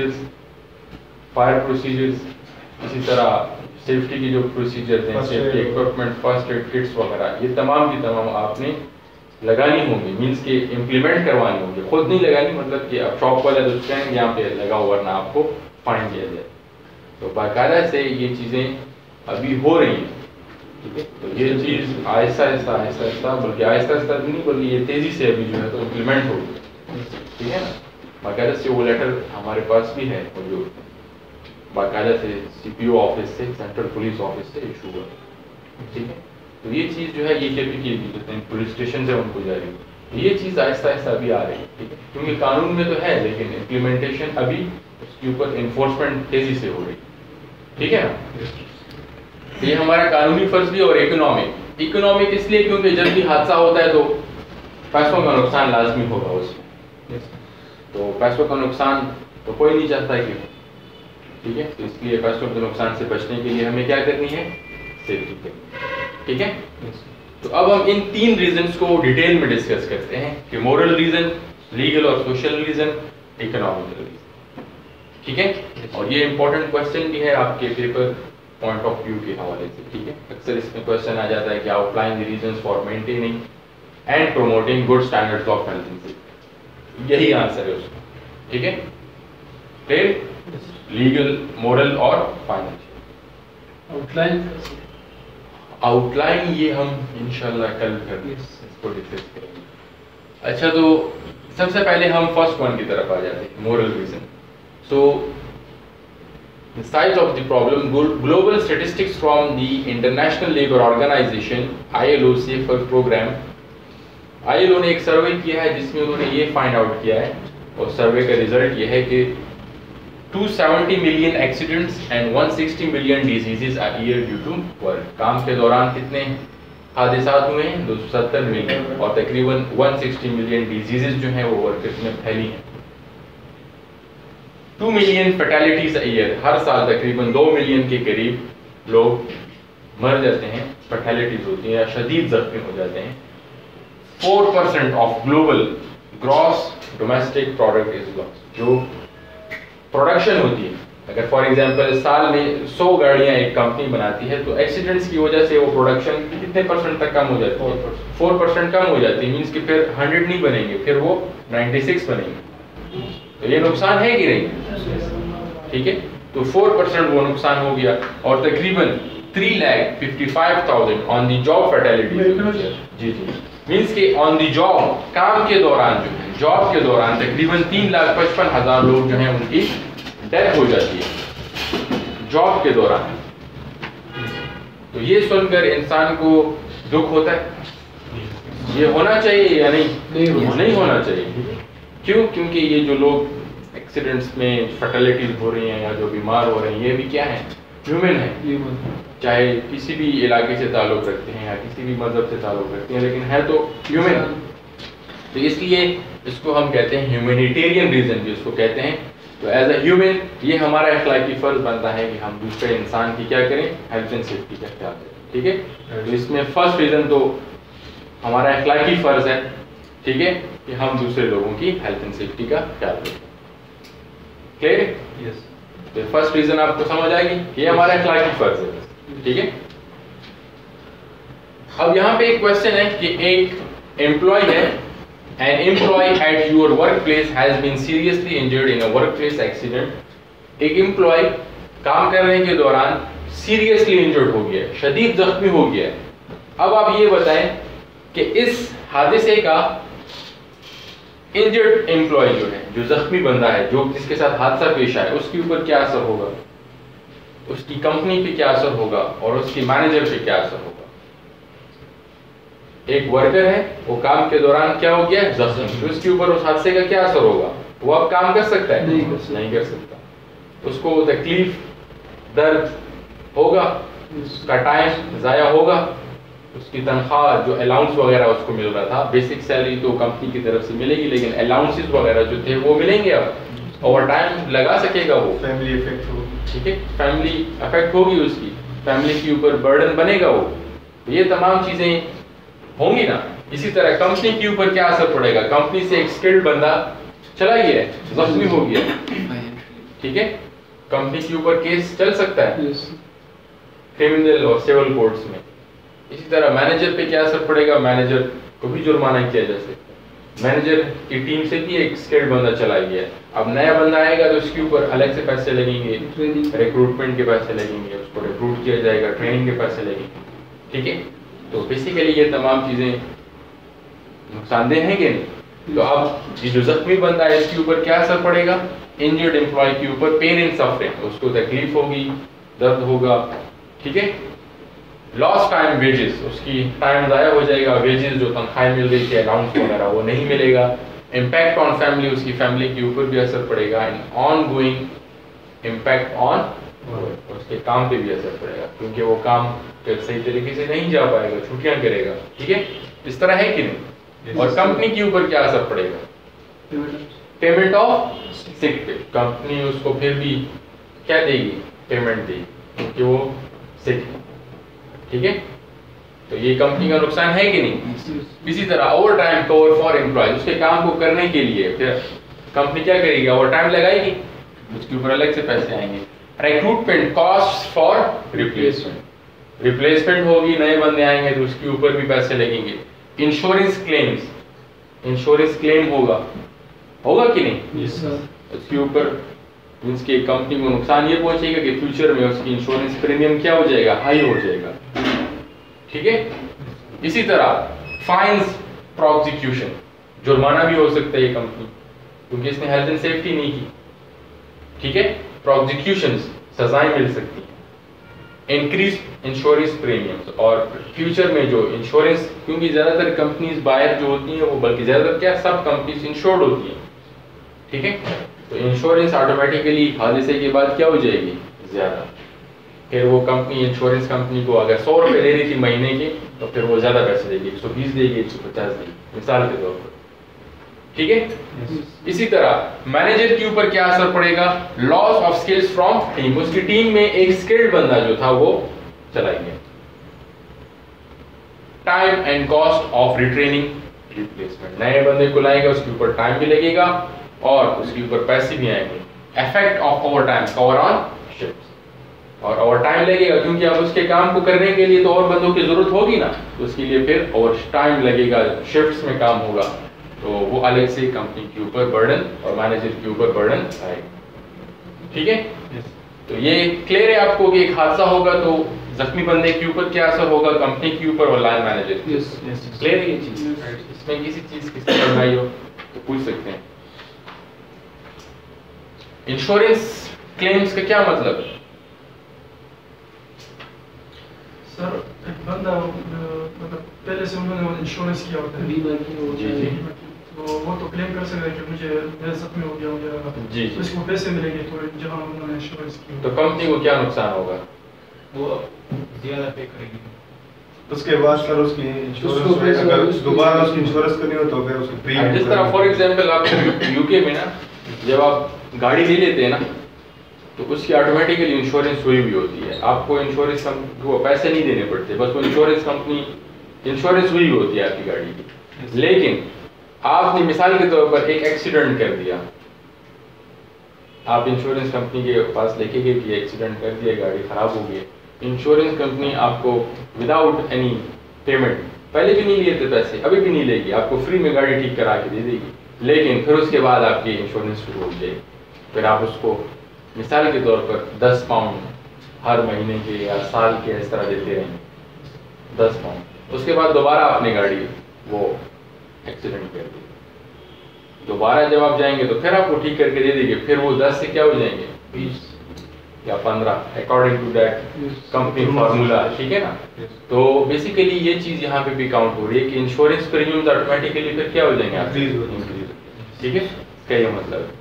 پروسیجرز, اسی طرح سیفٹی کی جو پروسیجرز ہیں, safety equipment, first aid kits وغیرہ, یہ تمام کی تمام آپ نے لگانی ہوں گی. مینس کہ امپلیمنٹ کروانی ہوں گی, خود نہیں لگانی. مطلب کہ آپ شاپ والے تو کہیں گے یہاں پہ لگاؤ ورنہ آپ کو فائن دیا جائے. تو باقاعدہ سے یہ چیزیں ابھی ہو رہی ہیں. ٹھیک ہے, تو یہ چیز آہستہ آہستہ بلکہ آہستہ آہستہ نہیں بلکہ یہ تیزی سے ابھی جو ہے تو امپلیمنٹ ہوگی. ٹھیک ہے نا, باقاعدہ سے وہ لیٹر ہمارے پاس بھی ہے موجود, باقاعدہ سے سی پی او آفس سے, سینٹرل پولیس آفس سے ایشو ہوا. ٹھیک ہے, تو یہ چیز جو ہے یہ کے پی کی پولیس اسٹیشن سے ان کو جاری ہوئی. یہ چیز آہستہ آہستہ ابھی آ رہی ہے. ٹھیک ہے, کیونکہ قانون میں تو ہے لیکن امپلیمنٹیشن ابھی اس کے اوپر انفورسمنٹ تیزی سے ہو رہی. ٹھیک ہے نا, یہ ہمارا قانونی فرض بھی. اور اکنامک اس لیے کیونکہ جب بھی حادثہ ہوتا ہے تو پیسوں کا نقصان لازمی ہوگا اس میں. تو پیسوں کا نقصان تو کوئی نہیں چاہتا کہ ٹھیک ہے. تو اس لیے فرسٹ آف نقصان سے بچنے کے لیے ہمیں کیا کرنی ہے؟ سیفٹی کرنی. ٹھیک ہے. تو اب ہم ان 3 ریزنس کو ڈیٹیل میں ڈسکس کرتے ہیں کہ مورل ریزن، لیگل اور سوشل ریزن، اکنامکل ریزن. ٹھیک ہے. اور یہ امپورٹنٹ کوشچن بھی ہے آپ کے پیپر پوائنٹ آف ویو کے حوالے سے. ٹھیک ہے. اکثر اس میں کوشچن آ جاتا ہے کہ outline the reasons for maintaining and promoting good standards of health and safety. یہی آنسر ہے اس کا. ٹھیک ہے. پھر لیگل، مورل اور فائنینشیل. آؤٹ لائن یہ ہم انشاءاللہ کل پھر اس کو ڈسکس کریں گے. اچھا، تو سب سے پہلے ہم فرسٹ ون کی طرف آ جاتے ہیں، moral reason. So, the size of the problem, global statistics from the International Labour Organization ILO Safer Program. ILO نے ایک سروے کیا ہے جس میں انہوں نے یہ فائنڈ آؤٹ کیا ہے، اور سروے کا ریزلٹ یہ ہے کہ 270 million accidents and 160 million diseases a year due to work. کام کے دوران کتنے حادثات ہوئے ہیں؟ 270 ملین، اور تقریباً 160 million diseases جو ہیں وہ ورکرز میں پھیلی ہیں. 2 million fatalities a year. ہر سال تقریباً 2 ملین کے قریب لوگ مر جاتے ہیں، فیٹیلیٹیز ہوتی ہیں یا شدید زخمی ہو جاتے ہیں. 4% of global gross domestic product is loss. جو پروڈکشن ہوتی ہے، اگر فار ایگزامپل سال میں 100 گاڑیاں ایک کمپنی بناتی ہے تو ایکسیڈنٹس کی وجہ سے وہ پروڈکشن کتنے پرسنٹ تک کم ہو جاتی ہے؟ 4% کم ہو جاتی ہے. مینس کہ پھر 100 نہیں بنیں گے، پھر وہ 96 بنیں گے. تو یہ نقصان ہے کہ نہیں؟ ٹھیک ہے. تو 4% وہ نقصان ہو گیا، اور تقریباً 3,55,000 آن دی جاب فیٹیلیٹی. جی مینس کہ آن دی جاب، کام کے دوران جو ہے، جاب کے دوران تقریباً 3,55,000 لوگ جو ہیں ان کی ڈیتھ ہو جاتی ہے جاب کے دوران. تو یہ سن کر انسان کو دکھ ہوتا ہے. یہ ہونا چاہیے یا نہیں ہونا چاہیے. کیوں؟ کیونکہ یہ جو لوگ ایکسیڈنٹس میں فیٹیلیٹیز ہو رہی ہیں یا جو بیمار ہو رہے ہیں، یہ بھی کیا ہیں؟ ہیومن ہیں. چاہے کسی بھی علاقے سے تعلق رکھتے ہیں یا کسی بھی مذہب سے تعلق رکھتے ہیں، لیکن ہے تو ہیومن. تو اس لیے اس کو ہم کہتے ہیں ہیومینیٹیرین ریزن بھی اس کو کہتے ہیں. تو ایز اے ہیومن یہ ہمارا اخلاقی فرض بنتا ہے کہ ہم دوسرے انسان کی کیا کریں؟ ہیلتھ اینڈ سیفٹی کا خیال کریں. ٹھیک ہے. تو اس میں فرسٹ ریزن تو ہمارا اخلاقی فرض ہے، ٹھیک ہے، کہ ہم دوسرے لوگوں کی ہیلتھ اینڈ سیفٹی کا خیال رکھیں. کلیئر؟ یس. تو فرسٹ ریزن آپ کو سمجھ آئے گی، یہ ہمارا اخلاقی فرض ہے. ٹھیک ہے. اب یہاں پہ ایک کوشچن ہے کہ ایک امپلائی ہے، an employee at your workplace has been seriously injured in a workplace accident. ایک امپلائی کام کرنے کے دوران سیریسلی انجرڈ ہو گیا، شدید زخمی ہو گیا. اب آپ یہ بتائیں کہ اس حادثے کا انجرڈ امپلائی جو ہے، جو زخمی بندہ ہے، جو جس کے ساتھ حادثہ پیش آیا، اس کے اوپر کیا اثر ہوگا؟ اس کی کمپنی پہ کیا اثر ہوگا اور اس کی مینیجر پہ کیا اثر ہوگا؟ ایک ورکر ہے، وہ کام کے دوران کیا ہو گیا؟ زخمی. تو اس کے اوپر اس حادثے کا کیا اثر ہوگا؟ وہ اب کام کر سکتا ہے؟ نہیں کر سکتا. اس کو تکلیف، درد ہوگا، اس کا ٹائم ضائع ہوگا، اس کی تنخواہ جو الاؤنس وغیرہ اس کو مل رہا تھا، بیسک سیلری تو کمپنی کی طرف سے ملے گی، لیکن الاؤنسز وغیرہ جو تھے وہ ملیں گے. اب اوور ٹائم لگا سکے گا وہ. فیملی افیکٹ ہوگی. ٹھیک ہے. فیملی افیکٹ ہوگی، اس کی فیملی کے اوپر برڈن بنے گا وہ. یہ تمام چیزیں ہوں گی نا. اسی طرح کمپنی کے اوپر کیا اثر پڑے گا؟ کمپنی سے ایک اسکلڈ بندہ چلا گیا ہے، زخمی ہو گیا. ٹھیک ہے. کمپنی کے اوپر کیس چل سکتا ہے کرمنل اور سول کورٹس میں. اسی طرح مینیجر پہ کیا اثر پڑے گا؟ مینیجر کو بھی جرمانہ کیا جا سکتا ہے. مینیجر کی ٹیم سے بھی ایک اسکلڈ بندہ چلا گیا ہے، اب نیا بندہ آئے گا تو اس کے اوپر الگ سے پیسے لگیں گے، ریکروٹمنٹ کے پیسے لگیں گے، اس کو ریکروٹ کیا جائے گا، ٹریننگ کے پیسے لگیں گے. ٹھیک ہے. تو بیسیکلی یہ تمام چیزیں نقصان دہ ہیں کہ نہیں؟ تو اب یہ جو زخمی بندہ ہے اس کے اوپر کیا اثر پڑے گا؟ انجرڈ امپلائی کے اوپر پین اینڈ سفرنگ، اس کو تکلیف ہوگی، درد ہوگا. ٹھیک ہے. لاس ٹائم ویجز، اس کی ٹائم ضائع ہو جائے گا، ویجز جو تنخواہیں مل رہی تھی، الاؤنس وغیرہ وہ نہیں ملے گا. امپیکٹ آن فیملی، اس کی فیملی کے اوپر بھی اثر پڑے گا. And ongoing impact on, اس کے کام پہ بھی اثر پڑے گا، کیونکہ وہ کام صحیح طریقے سے نہیں جا پائے گا، چھٹیاں کرے گا. ٹھیک ہے. اس طرح ہے کہ نہیں؟ اور کمپنی کے اوپر کیا اثر پڑے گا؟ پیمنٹ آف سک پے. کمپنی اس کو پھر بھی کیا دے گی؟ پیمنٹ دے گی کیونکہ وہ سک ہے. ٹھیک ہے، تو یہ کمپنی کا نقصان ہے کہ نہیں؟ اسی طرح overtime cover for employees, اس کے کام کو کرنے کے لیے پھر کمپنی کیا کرے گی؟ اوور ٹائم لگائے گی، اس کے اوپر الگ سے پیسے آئیں گے. Recruitment cost for replacement, replacement ہوگی، نئے بندے آئیں گے تو اس کے اوپر بھی پیسے لگیں گے. انشورنس کلیمز، انشورنس کلیم ہوگا کہ نہیں؟ اس کے اوپر مینس کہ کمپنی کو نقصان یہ پہنچے گا کہ فیوچر میں اس کی انشورنس پریمیم کیا ہو جائے گا؟ ہائی ہو جائے گا. ٹھیک ہے، اسی طرح فائنز پروسیکیوشن، جرمانہ بھی ہو سکتا ہے یہ کمپنی کیونکہ اس نے ہیلتھ اینڈ سیفٹی نہیں کی. ٹھیک ہے، پروسیکیوشنز، سزائیں مل سکتی ہیں. انکریز انشورنس پریمیمز، اور فیوچر میں جو انشورنس، کیونکہ زیادہ تر کمپنیز باہر جو ہوتی ہیں وہ بلکہ زیادہ تر کیا سب کمپنیز انشورڈ ہوتی ہیں. ٹھیک ہے، تو انشورنس آٹومیٹیکلی حادثے کے بعد کیا ہو جائے گی؟ زیادہ. پھر وہ کمپنی، انشورنس کمپنی کو اگر 100 روپے دے رہی تھی مہینے کے تو پھر وہ زیادہ پیسے دے گی، 120 دے گی، 150 دے گی، مثال کے طور پر. ٹھیک ہے، اسی طرح مینیجر کے اوپر کیا اثر پڑے گا؟ Loss of skills from team, اس کی ٹیم میں ایک سکلڈ بندہ جو تھا وہ چلا گیا. Time and cost of retraining replacement, نئے بندے کو لائے گا، اس کے اوپر ٹائم بھی لگے گا اور اس کے اوپر پیسے بھی آئیں گے. Effect of overtime cover on shifts, اور اوور ٹائم لگے گا کیونکہ اب اس کے کام کو کرنے کے لیے تو اور بندوں کی ضرورت ہوگی نا، تو اس کے لیے پھر اوور ٹائم لگے گا، شفٹس میں کام ہوگا، تو وہ الگ سے کمپنی کے اوپر برڈن اور مینیجر کے اوپر برڈن آئے گا. ٹھیک ہے، تو یہ کلیئر ہے آپ کو کہ ایک حادثہ ہوگا تو زخمی بندے کے اوپر کیا اثر ہوگا؟ کمپنی کے اوپر اور لائن مینیجر. کلیئر ہے یہ چیز؟ اس میں کسی چیز کی سمجھ آئی ہو تو پوچھ سکتے ہیں. انشورنس کلیمز کا کیا مطلب؟ سر ایک بندہ مطلب پہلے سے انہوں نے انشورنس کیا ہوتا ہے، تو وہ تو کلیم کر سکتا ہے کہ مجھے میرا زخمی ہو گیا وغیرہ، تو اس کو پیسے ملیں گے تو جہاں انہوں نے انشورنس کی. تو کمپنی کو کیا نقصان ہوگا؟ وہ زیادہ پے کرے گی. اس کے بعد سر اس کی انشورنس اگر دوبارہ اس کی انشورنس کرنی ہو تو پھر اس کی پریمیم. جس طرح فار ایگزامپل آپ یو کے میں نا جب آپ گاڑی لے لیتے ہیں نا تو اس کی آٹومیٹیکلی انشورنس ہوئی ہوئی ہوتی ہے، آپ کو انشورنس کمپنی کو پیسے نہیں دینے پڑتے، بس وہ انشورنس کمپنی انشورنس ہوئی ہوتی ہے آپ کی گاڑی کی. لیکن آپ نے مثال کے طور پر ایک ایکسیڈنٹ کر دیا، آپ انشورنس کمپنی کے پاس لے کے گئے کہ ایکسیڈنٹ کر دیا، گاڑی خراب ہو گئی، انشورنس کمپنی آپ کو وداؤٹ اینی پیمنٹ، پہلے بھی نہیں لیے تھے پیسے، ابھی بھی نہیں لے گی، آپ کو فری میں گاڑی ٹھیک کرا کے دے دے گی. لیکن پھر اس کے بعد آپ کی انشورنس شروع ہو جائے گی، پھر آپ اس کو مثال کے طور پر 10 پاؤنڈ ہر مہینے کے یا سال کے اس طرح دیتے رہیں گے، 10 پاؤنڈ. اس کے بعد دوبارہ آپ نے گاڑی وہ ایکسیڈنٹ کر دی، دوبارہ جب آپ جائیں گے تو پھر آپ کو ٹھیک کر کے دے دیں گے، پھر وہ 10 سے کیا ہو جائیں گے؟ 20 یا 15 according to that company formula. ٹھیک ہے نا، تو بیسیکلی یہ چیز یہاں پہ بھی کاؤنٹ ہو رہی ہے کہ انشورنس پریمیمز آٹومیٹیکلی پھر کیا ہو جائیں گے؟ انکریز. ٹھیک ہے، اس کا یہ مطلب ہے.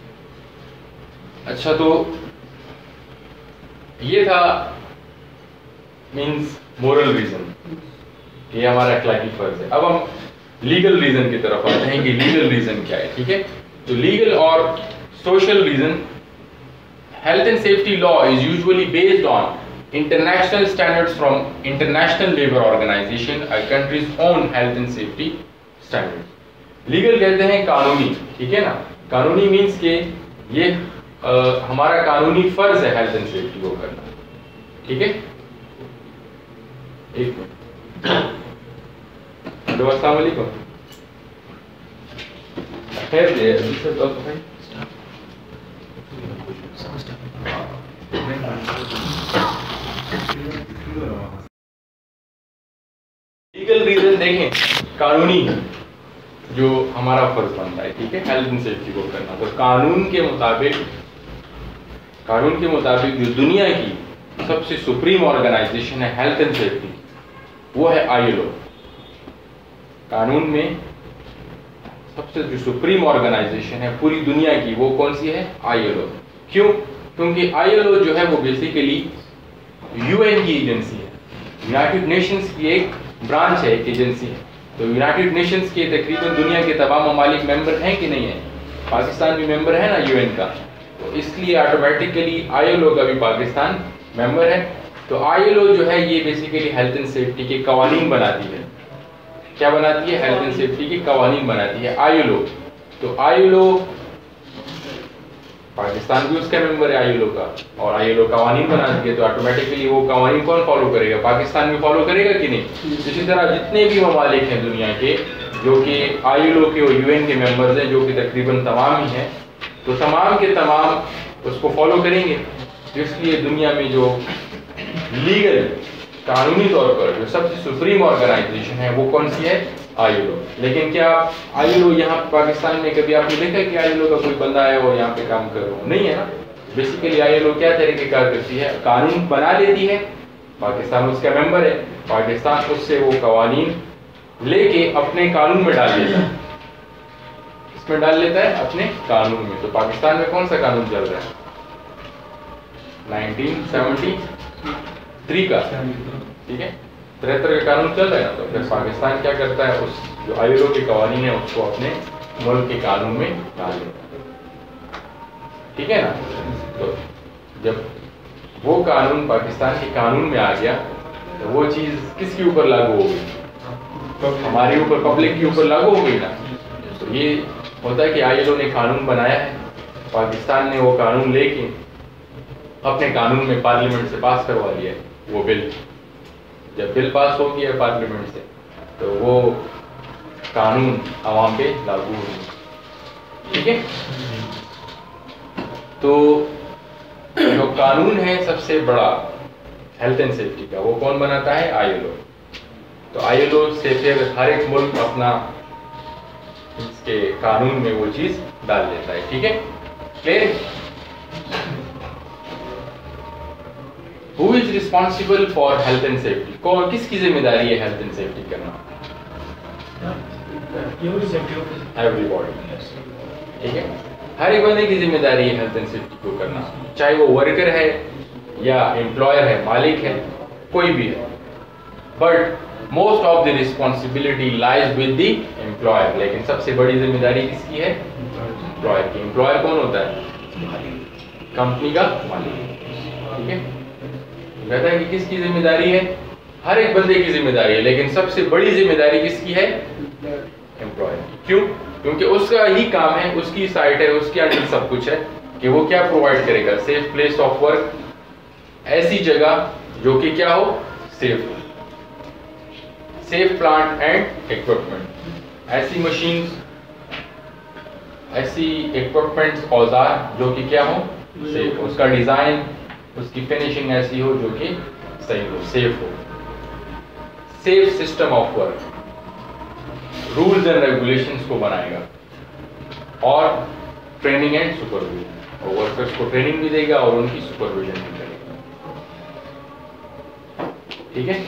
اچھا، تو یہ تھا مینس مورل ریزن، یہ ہمارا اخلاقی فرض ہے. اب ہم لیگل ریزن کی طرف آتے ہیں کہ لیگل ریزن کیا ہے. ٹھیک ہے، تو لیگل اور social reason. Health and safety law is usually based on international standards from international labour organisation ا countries own health and safety standard. Legal کہتے ہیں قانونی. ٹھیک ہے نا، قانونی مینس کہ یہ ہمارا قانونی فرض ہے ہیلتھ اینڈ سیفٹی کو کرنا. ٹھیک ہے، ایک منٹ. ہلو، السلام علیکم. خیر لیگل ریزن دیکھیں، قانونی جو ہمارا فرض بنتا ہے، ٹھیک ہے، ہیلتھ اینڈ سیفٹی کو کرنا. تو قانون کے مطابق جو دنیا کی سب سے سپریم آرگنائزیشن ہے ہیلتھ اینڈ سیفٹی، وہ ہے ILO. قانون میں سب سے جو سپریم آرگنائزیشن ہے پوری دنیا کی وہ کون سی ہے؟ ILO. کیوں؟ کیونکہ ILO جو ہے وہ بیسیکلی UN کی ایجنسی ہے، یونائٹڈ نیشنز کی ایک برانچ ہے، ایک ایجنسی ہے. تو یونائٹڈ نیشنز کے تقریباً دنیا کے تمام ممالک ممبر ہیں کہ نہیں ہیں؟ پاکستان بھی ممبر ہے نا UN کا. تو اس لیے آٹومیٹیکلی ILO کا بھی پاکستان ممبر ہے. تو ILO جو ہے یہ بیسیکلی ہیلتھ اینڈ سیفٹی کے قوانین بناتی ہے. کیا بناتی ہے؟ ہیلتھ اینڈ سیفٹی کے قوانین بناتی ہے ILO. تو ILO پاکستان بھی اس کا ممبر ہے ILO کا, اور ILO قوانین بناتی ہے. تو آٹومیٹیکلی وہ قوانین کون فالو کرے گا؟ پاکستان بھی فالو کرے گا کہ نہیں؟ اسی طرح جتنے بھی ممالک ہیں دنیا کے جو کہ ILO کے اور UN کے ممبرز ہیں, جو کہ تقریباً تمام ہی ہیں, تو تمام کے تمام اس کو فالو کریں گے. اس لیے دنیا میں جو لیگل قانونی طور پر جو سب سے سپریم آرگنائزیشن ہے وہ کون سی ہے؟ ILO. لیکن کیا ILO یہاں پاکستان میں کبھی آپ نے دیکھا کہ ILO کا کوئی بندہ ہے اور یہاں پہ کام کر رہا ہو؟ نہیں ہے نا. بیسیکلی ILO کیا طریقے کار کرتی ہے؟ قانون بنا لیتی ہے, پاکستان اس کا ممبر ہے, پاکستان اس سے وہ قوانین لے کے اپنے قانون میں ڈال دیتا ہے. اس میں ڈال لیتا ہے اپنے قانون میں. تو پاکستان میں کون سا قانون چل رہا ہے؟ 1973 کا, ٹھیک ہے, 73 کا قانون چل رہا ہے نا. تو پھر پاکستان کیا کرتا ہے؟ اس جو ILO کے قوانین ہیں اس کو اپنے ملک کے قانون میں ڈال دیتا ہے, ٹھیک ہے نا. تو جب وہ قانون پاکستان کے قانون میں آ گیا تو وہ چیز کس کے اوپر لاگو ہو گئی؟ ہمارے اوپر, پبلک کے اوپر لاگو ہو گئی نا. تو یہ ہوتا ہے کہ ILO نے قانون بنایا ہے, پاکستان نے وہ قانون لے کے اپنے قانون میں پارلیمنٹ سے پاس کروا لیا ہے وہ بل. جب بل پاس ہو گیا پارلیمنٹ سے تو وہ قانون عوام پہ لاگو ہو گیا, ٹھیک ہے. تو جو قانون ہے سب سے بڑا ہیلتھ اینڈ سیفٹی کا وہ کون بناتا ہے؟ ILO. تو ILO سے پھر ہر ایک ملک اپنا اس کے قانون میں وہ چیز ڈال دیتا ہے, ٹھیک ہے. Clear? Who is responsible for health and safety? کون, کس کی ذمہ داری ہے ہیلتھ اینڈ سیفٹی کرنا؟ Everybody. ٹھیک ہے, ہر ایک بندے کی ذمہ داری ہے ہیلتھ اینڈ سیفٹی کو کرنا, چاہے وہ ورکر ہے یا امپلائر ہے, مالک ہے, کوئی بھی ہے. But most of the responsibility lies with the employer. لیکن سب سے بڑی ذمہ داری کس کی ہے؟ امپلائر کی. امپلائر کون ہوتا ہے؟ کمپنی کا مالک, ٹھیک ہے. کہتا ہے کہ کس کی ذمہ داری ہے؟ ہر ایک بندے کی ذمہ داری ہے, لیکن سب سے بڑی ذمہ داری کس کی ہے؟ امپلائر کی. کیوں؟ کیونکہ اس کا ہی کام ہے, اس کی سائٹ ہے, اس کے انڈر سب کچھ ہے کہ وہ کیا پرووائڈ کرے گا؟ سیف پلیس آف ورک, ایسی جگہ جو کہ کیا ہو؟ سیف ہو. سیف پلانٹ اینڈ اکوپمنٹ, ایسی مشینز, ایسی اکوپمنٹس, اوزار جو کہ کیا ہو؟ سیف ہو. اس کا ڈیزائن, اس کی فنیشنگ ایسی ہو جو کہ صحیح ہو, سیف ہو. Safe system of work, rules and regulations کو بنائے گا, اور ٹریننگ اینڈ سپرویژن, اور ورکرز کو ٹریننگ بھی دے گا اور ان کی سپرویژن بھی کرے گا, ٹھیک ہے.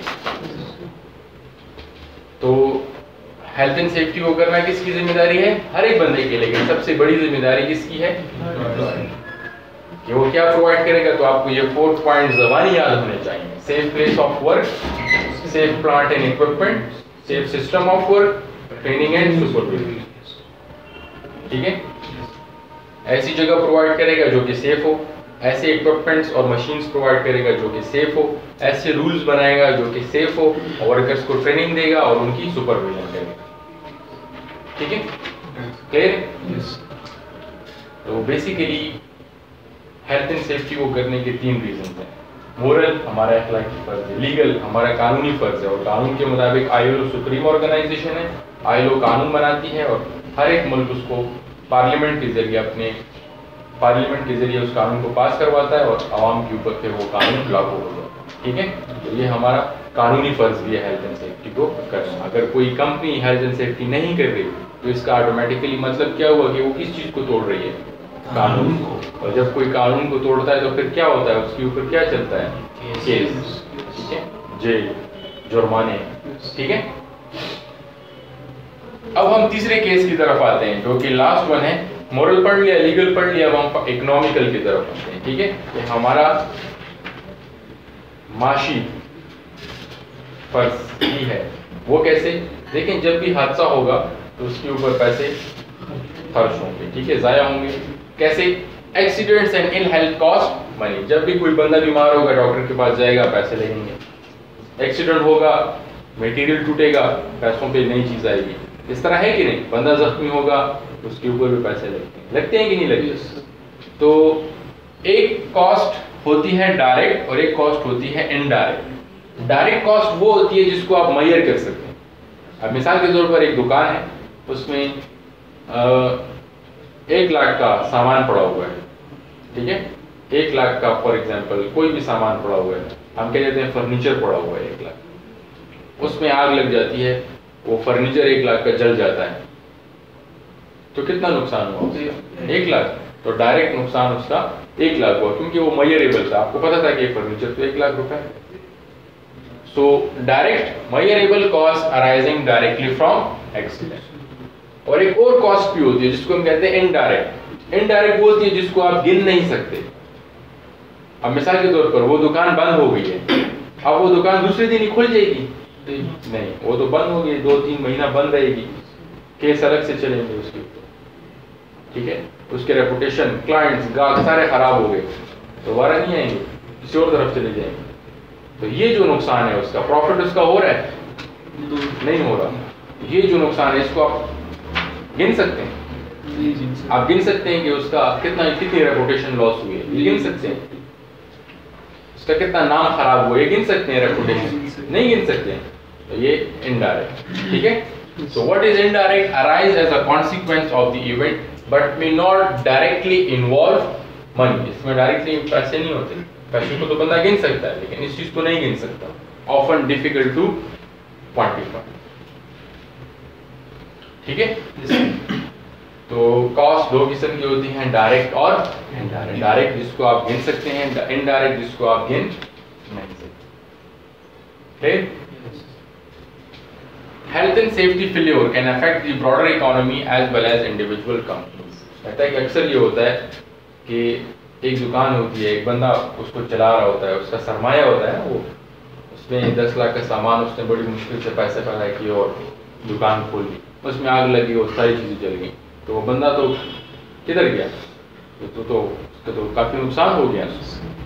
تو ہیلتھ اینڈ سیفٹی کو کرنا کس کی ذمہ داری ہے؟ ہر ایک بندے کے. لیکن سب سے بڑی ذمہ داری کس کی ہے؟ کہ وہ کیا پرووائڈ کرے گا. تو آپ کو یہ 4 پوائنٹ زبانی یاد ہونے چاہیے: safe place of work, safe plant and equipment, safe system of work, training and supervision, ٹھیک ہے. ایسی جگہ پرووائڈ کرے گا جو کہ سیف ہو, ایسے اکوپمنٹس اور مشینز پرووائڈ کرے گا جو کہ سیف ہو, ایسے رولز بنائے گا جو کہ سیف ہو, اور ورکرز کو ٹریننگ دے گا اور ان کی سپرویژن کرے گا, ٹھیک ہے. کلیئر؟ تو بیسیکلی ہیلتھ اینڈ سیفٹی کو کرنے کے 3 ریزنز ہیں. مورل, ہمارا اخلاقی فرض ہے. لیگل, ہمارا قانونی فرض ہے, اور قانون کے مطابق ILO سپریم آرگنائزیشن ہے. ILO قانون بناتی ہے اور ہر ایک ملک اس کو پارلیمنٹ کے ذریعے اس قانون کو پاس کرواتا ہے, اور عوام کے اوپر پھر وہ قانون لاگو ہو جاتا ہے, ٹھیک ہے. تو یہ ہمارا قانونی فرض بھی ہے ہیلتھ اینڈ سیفٹی کو کرنا. اگر کوئی کمپنی ہیلتھ اینڈ سیفٹی نہیں کر رہی تو اس کا آٹومیٹیکلی مطلب کیا ہوا کہ وہ کس چیز کو توڑ رہی ہے؟ قانون کو. اور جب کوئی قانون کو توڑتا ہے تو پھر کیا ہوتا ہے؟ اس کے اوپر کیا چلتا ہے؟ کیس, ٹھیک ہے, جیل, جرمانے, ٹھیک ہے. اب ہم تیسرے کیس کی طرف آتے ہیں جو کہ لاسٹ ون ہے. مورل پڑھ لیا, لیگل پڑھ لیا, اب ہم اکنامیکل کی طرف آتے ہیں, ٹھیک ہے. کہ ہمارا معاشی فرض ہی ہے. وہ کیسے؟ دیکھیں, جب بھی حادثہ ہوگا تو اس کے اوپر پیسے خرچ ہوں گے, ٹھیک ہے, ضائع ہوں گے. کیسے؟ Accidents and in health cost money. جب بھی کوئی بندہ بیمار ہوگا ڈاکٹر کے پاس جائے گا, پیسے لگیں گے. ایکسیڈنٹ ہوگا, میٹیریل ٹوٹے گا, پیسوں پہ نئی چیز آئے گی. اس طرح ہے کہ نہیں؟ بندہ زخمی ہوگا, اس کے اوپر بھی پیسے لگتے ہیں کہ نہیں لگتے؟ تو ایک کاسٹ ہوتی ہے ڈائریکٹ اور ایک کاسٹ ہوتی ہے انڈائریکٹ. ڈائریکٹ کاسٹ وہ ہوتی ہے جس کو آپ میئر کر سکتے ہیں. اب مثال کے طور پر ایک دکان ہے, اس میں 1 لاکھ کا سامان پڑا ہوا ہے, ٹھیک ہے, 1 لاکھ کا فار ایگزامپل کوئی بھی سامان پڑا ہوا ہے, ہم کہہ دیتے ہیں فرنیچر پڑا ہوا ہے 1 لاکھ, اس میں آگ لگ جاتی ہے, وہ فرنیچر 1 لاکھ کا جل جاتا ہے, تو کتنا نقصان ہوا اس کا؟ 1 لاکھ. تو ڈائریکٹ نقصان اس کا 1 لاکھ ہوا, کیونکہ وہ میئریبل تھا, آپ کو پتا تھا کہ فرنیچر تو 1 لاکھ روپے ہے. So direct measurable cost arising directly from accident. اور ایک اور کاسٹ بھی ہوتی ہے جس کو ہم کہتے ہیں انڈائریکٹ. انڈائریکٹ وہ ہوتی ہے جس کو آپ گن نہیں سکتے. اب مثال کے طور پر وہ دکان بند ہو گئی ہے, اب وہ دکان دوسرے دن ہی کھل جائے گی؟ نہیں, وہ تو بند ہو گئی, 2-3 مہینہ بند رہے گی, کیس الگ سے چلیں گے اس کے اوپر, ٹھیک ہے. اس کے ریپوٹیشن, کلائنٹس, گاہک سارے خراب ہو گئے, دوبارہ نہیں آئیں گے, کسی اور طرف چلے جائیں گے. تو یہ جو نقصان ہے اس کا, پروفٹ اس کا ہو رہا ہے نہیں ہو رہا. یہ جو نقصان ہے اس کو آپ گن سکتے ہیں. آپ گن سکتے ہیں کہ اس کا کتنی ریپوٹیشن لاس ہوئی ہے, یہ گن سکتے ہیں. اس کا کتنا نام خراب ہوا ہے, یہ گن سکتے ہیں. ریپوٹیشن نہیں گن سکتے ہیں. تو یہ انڈائریکٹ, ٹھیک ہے. So what is indirect? Arise as a consequence of the event, but may not directly involve money. اس میں ڈائریکٹلی پیسے نہیں ہوتے. پیسے کو تو بندہ گن سکتا ہے, لیکن اس چیز کو نہیں گن سکتا. Often difficult to quantify. ٹھیک ہے. تو کاسٹ 2 قسم کی ہوتی ہیں, ڈائریکٹ اور انڈائریکٹ. ڈائریکٹ جس کو آپ گن سکتے ہیں, انڈائریکٹ جس کو آپ گن نہیں سکتے. Health and safety failure can affect the broader economy as well as individual companies. کہتا ہے کہ اکثر یہ ہوتا ہے کہ ایک دکان ہوتی ہے, ایک بندہ اس کو چلا رہا ہوتا ہے, اس کا سرمایہ ہوتا ہے, وہ اس میں 10 لاکھ کا سامان اس نے بڑی مشکل سے پیسے پیدا کیے اور دکان کھول لی, اس میں آگ لگی اور ساری چیزیں جل گئیں. تو وہ بندہ تو کدھر گیا؟ تو اس کا تو کافی نقصان ہو گیا.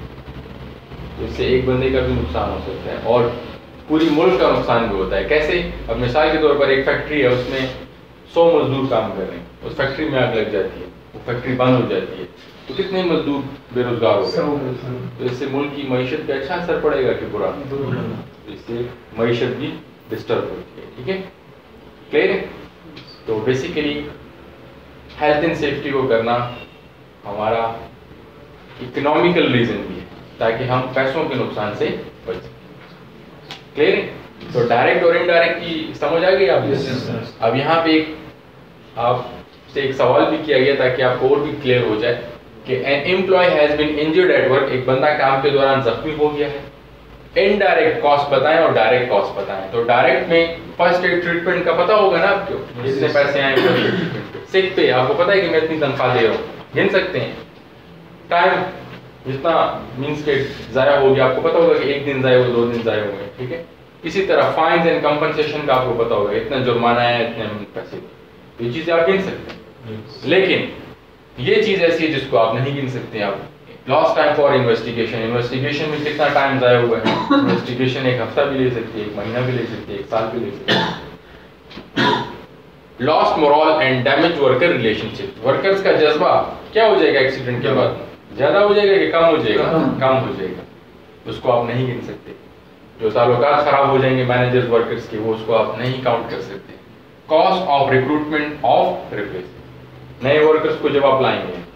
اس سے ایک بندے کا بھی نقصان ہو سکتا ہے اور پوری ملک کا نقصان بھی ہوتا ہے. کیسے؟ اب مثال کے طور پر ایک فیکٹری ہے, اس میں 100 مزدور کام کر رہے ہیں, اس فیکٹری میں آگ لگ جاتی ہے, وہ فیکٹری بند ہو جاتی ہے, تو کتنے مزدور بے روزگار ہو گئے. تو اس سے ملک کی معیشت پہ اچھا اثر پڑے گا کہ برا؟ اس سے معیشت بھی ڈسٹرب ہوتی ہے. ٹھیک ہے, کلیئر ہے. تو بیسیکلی ہیلتھ اینڈ سیفٹی کو کرنا ہمارا اکنامیکل ریزن بھی ہے, تاکہ ہم پیسوں کے نقصان سے بچ سکیں. کلیئر ہے. تو ڈائریکٹ اور انڈائریکٹ کی سمجھ آ گئی آپ کو. اب یہاں پہ آپ سے ایک سوال بھی کیا گیا تاکہ آپ کو اور بھی کلیئر ہو جائے کہ an employee has been injured at work, ایک بندہ کام کے دوران زخمی ہو گیا ہے. انڈائریکٹ کاسٹ بتائیں اور ڈائریکٹ کاسٹ بتائیں. تو ڈائریکٹ میں فرسٹ ایڈ ٹریٹمنٹ کا پتہ ہوگا نا آپ کو, جتنے پیسے آئے ہیں. سک پہ آپ کو پتہ ہے کہ میں اتنی تنخواہ دے رہا ہوں, گن سکتے ہیں. ٹائم جتنا مینس کے ضائع ہو گیا آپ کو پتہ ہوگا کہ 1 دن ضائع ہو, 2 دن ضائع ہوئے. ٹھیک ہے. اسی طرح فائنز اینڈ کمپنسیشن کا آپ کو پتہ ہوگا, اتنا جرمانہ ہے, اتنے پیسے. یہ چیزیں آپ گن سکتے ہیں. لیکن یہ چیز ایسی ہے جس کو آپ نہیں گن سکتے. آپ lost time for investigation, investigation میں کتنا ٹائم ضائع ہوا ہے. انویسٹیگیشن 1 ہفتہ بھی لے سکتی ہے, 1 مہینہ بھی لے سکتی ہے, 1 سال بھی لے سکتی ہے. Lost morale and damage worker relationship, workers کا جذبہ کیا ہو جائے گا ایکسیڈنٹ کے بعد؟ زیادہ ہو جائے گا کہ کم ہو جائے گا؟ کم ہو جائے گا. اس کو آپ نہیں گن سکتے. جو تعلقات خراب ہو جائیں گے مینیجرز ورکرز کے, وہ اس کو آپ نہیں کاؤنٹ کر سکتے. Cost of recruitment of replace, نئے ورکرز کو جب آپ لائیں گے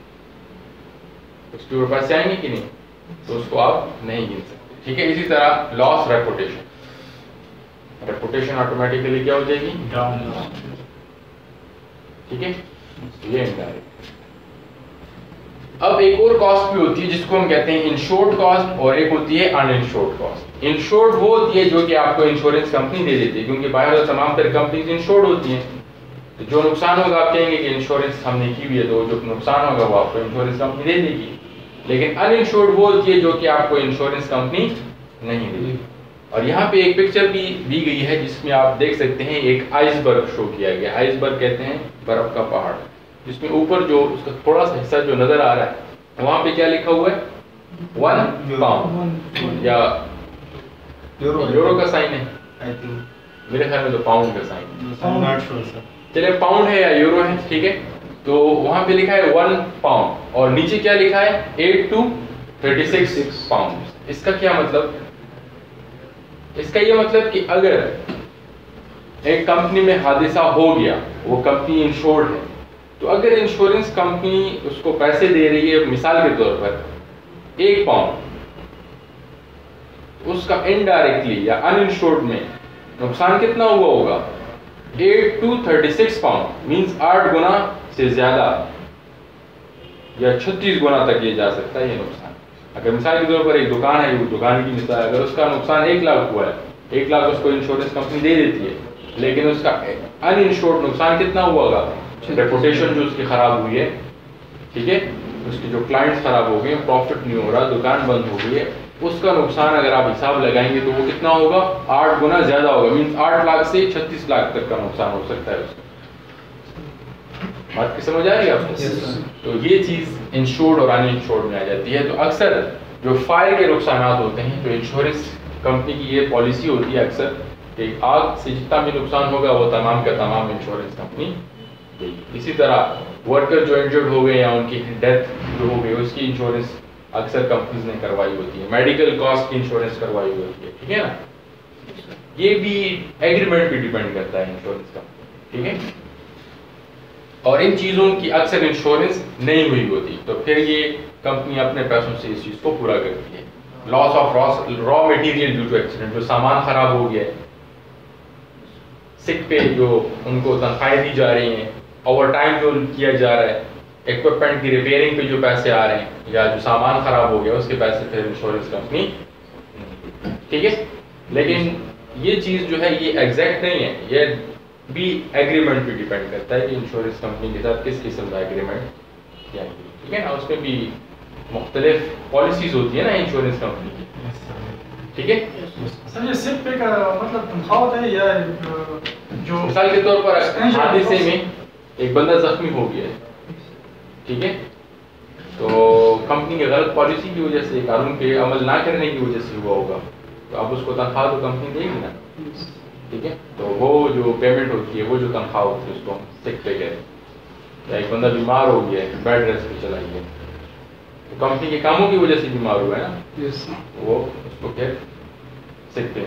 اس کے اوپر پیسے آئیں گے کہ نہیں, تو اس کو آپ نہیں گن سکتے. ٹھیک ہے. اسی طرح لاس ریپوٹیشن, ریپوٹیشن آٹومیٹیکلی کیا ہو جائے گی؟ ڈاؤن. ٹھیک ہے. یہ انڈائریکٹ. اب ایک اور کاسٹ بھی ہوتی ہے جس کو ہم کہتے ہیں انشورڈ کاسٹ, اور ایک ہوتی ہے ان انشورڈ کاسٹ. انشورڈ وہ ہوتی ہے جو کہ آپ کو انشورنس کمپنی دے دیتی ہے, کیونکہ باہر تمام تر کمپنیز انشورڈ ہوتی ہیں. تو جو نقصان ہوگا آپ کہیں گے کہ انشورنس ہم نے کی ہوئی ہے, تو جو نقصان ہوگا وہ آپ کو انشورنس کمپنی دے دے گی. لیکن ان انشورڈ وہ ہوتی ہے جو کہ آپ کو انشورنس کمپنی نہیں دے گی. اور یہاں پہ ایک پکچر بھی دی گئی ہے جس میں آپ دیکھ سکتے ہیں ایک آئس برگ شو کیا گیا. آئس برگ کہتے ہیں برف کا پہاڑ, جس میں اوپر جو اس کا تھوڑا سا حصہ جو نظر آ رہا ہے वहाँ पे क्या लिखा हुआ है 1 पाउंड या यूरो का साइन है, आई थिंक मेरे ख्याल में तो पाउंड का साइन है, I am not sure sir. चले पाउंड है या यूरो है, ठीक है। तो वहाँ पे लिखा है 1 पाउंड और नीचे क्या लिखा है 8 to 36 पाउंड। इसका क्या मतलब, इसका ये मतलब कि अगर एक कंपनी में हादसा हो गया, वो कंपनी इंश्योर्ड है, तो अगर इंश्योरेंस कंपनी उसको पैसे दे रही है मिसाल के तौर पर 1 पाउंड, उसका इनडायरेक्टली या अनइंश्योर्ड में नुकसान कितना हुआ होगा 8 to 36 पाउंड, मींस 8 गुना से ज्यादा या 36 गुना तक ये जा सकता है ये नुकसान। अगर मिसाल के तौर पर एक दुकान है, वो दुकान की मिसाल, अगर उसका नुकसान 1 लाख हुआ है, 1 लाख उसको इंश्योरेंस कंपनी दे देती है, लेकिन उसका अनइंश्योर्ड नुकसान कितना हुआ होगा, रेपुटेशन जो उसकी खराब हुई है, ठीक है, उसके जो क्लाइंट्स खराब हो गए, प्रॉफिट नहीं हो रहा, दुकान बंद हो गई है, उसका नुकसान अगर आप हिसाब लगाएंगे तो वो कितना होगा 8 गुना ज्यादा होगा, मींस 8 लाख से 36 लाख तक का नुकसान हो सकता है उसका। बात की समझ आ रही है आपको? तो ये चीज इंश्योर्ड और अनइंश्योर्ड में आ जाती है। तो अक्सर जो फायर के नुकसान होते हैं, तो इंश्योरेंस कंपनी की ये पॉलिसी होती है अक्सर कि आग से जितना भी नुकसान होगा वो तमाम का तमाम इंश्योरेंस कंपनी देगी। इसी तरह वर्कर जो इंजर्ड हो गए या उनकी डेथ जो हो गई, उसकी इंश्योरेंस अक्सर कंपनीज ने करवाई होती है, मेडिकल कॉस्ट की इंश्योरेंस करवाई होती है, ठीक है ना। ये भी एग्रीमेंट पे डिपेंड करता है इंश्योरेंस का, ठीक है। और इन चीजों की अक्सर इंश्योरेंस नहीं हुई होती, तो फिर ये कंपनी अपने पैसों से इस चीज को पूरा करती है। Loss of raw material due to accident, जो सामान खराब हो गया है, सिक पे जो उनको तनख्वाहें दी जा रही हैं, ओवर टाइम जो किया जा रहा है, इक्विपमेंट की रिपेयरिंग पे जो पैसे आ रहे हैं, या जो सामान खराब हो गया उसके पैसे फिर इंश्योरेंस कंपनी, ठीक है। लेकिन ये चीज जो है ये एग्जैक्ट नहीं है, ये भी एग्रीमेंट पे डिपेंड करता है कि इंश्योरेंस कंपनी के साथ किस किस्म का एग्रीमेंट किया है, ठीक है ना। उसमें भी मुख्तलिफ पॉलिसीज होती है ना इंश्योरेंस कंपनी की, ठीक है। सर ये सिक पे का मतलब तनख्वाह होता है या जो मिसाल के तौर पर हादसे में एक बंदा जख्मी हो गया है, ठीक है, तो कंपनी की गलत पॉलिसी की वजह से, कानून पे अमल ना करने की वजह से हुआ होगा, तो अब उसको तनख्वाह तो कंपनी देगी ना, ठीक है। तो वो जो पेमेंट होती है, वो जो तनख्वाह होती है, उसको हम सिक पे कहते हैं। या एक बंदा बीमार हो गया है, बेड रेस्ट पे चला गया, तो कंपनी के कामों की वजह से बीमार हुआ है ना, तो वो उसको फिर सिक पे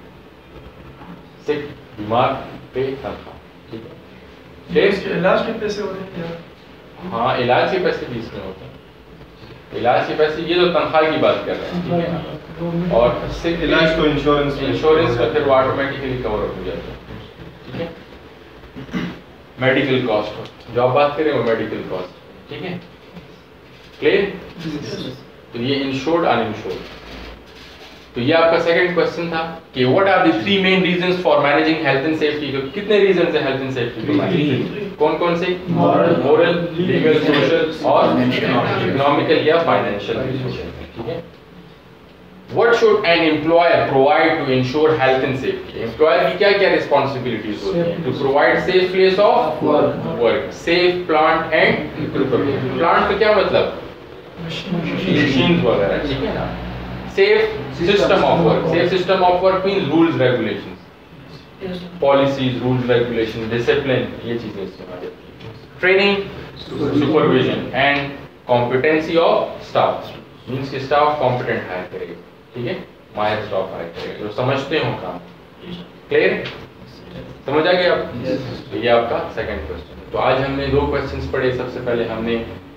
मिलती, सिक बीमार पे तनख्वाह, ठीक है। इसके इलाज के पैसे होते हैं? हाँ, इलाज के पैसे भी इसमें होते हैं, इलाज के पैसे, ये तो तनख्वाह की बात कर रहे हैं, ठीक है ना। और सिक इलाज तो इंश्योरेंस का फिर वो ऑटोमेटिकली कवर हो जाता है, ठीक है। मेडिकल कॉस्ट जो आप बात करें वो मेडिकल कॉस्ट, ठीक है, क्लियर। तो ये इंश्योर्ड अनइंश्योर्ड। तो ये आपका सेकंड क्वेश्चन था कि what are the 3 main reasons for managing health and safety. तो कितने रीजंस हैं हेल्थ एंड सेफ्टी के? कौन कौन से? मोरल, लीगल, सोशल और इकोनॉमिकल या फाइनेंशियल, ठीक है। What should an employer provide to ensure health and safety? Employer की क्या क्या responsibilities होती हैं? To provide safe place of work, safe plant and equipment. Plant का क्या मतलब? Machines वगैरह, ठीक है ना। Safe system of work. Safe system of work means rules, regulations, policies, rules, regulations, discipline. ये चीजें इसमें आ जाती हैं। Training, supervision and competency of staff. Means कि staff competent hire करेगा, ठीक है, मायर स्टॉप हायर करेगा, जो समझते हो काम। क्लियर, समझ आ गया आप? तो ये आपका सेकंड क्वेश्चन। तो आज हमने 2 क्वेश्चंस पढ़े। सबसे पहले हमने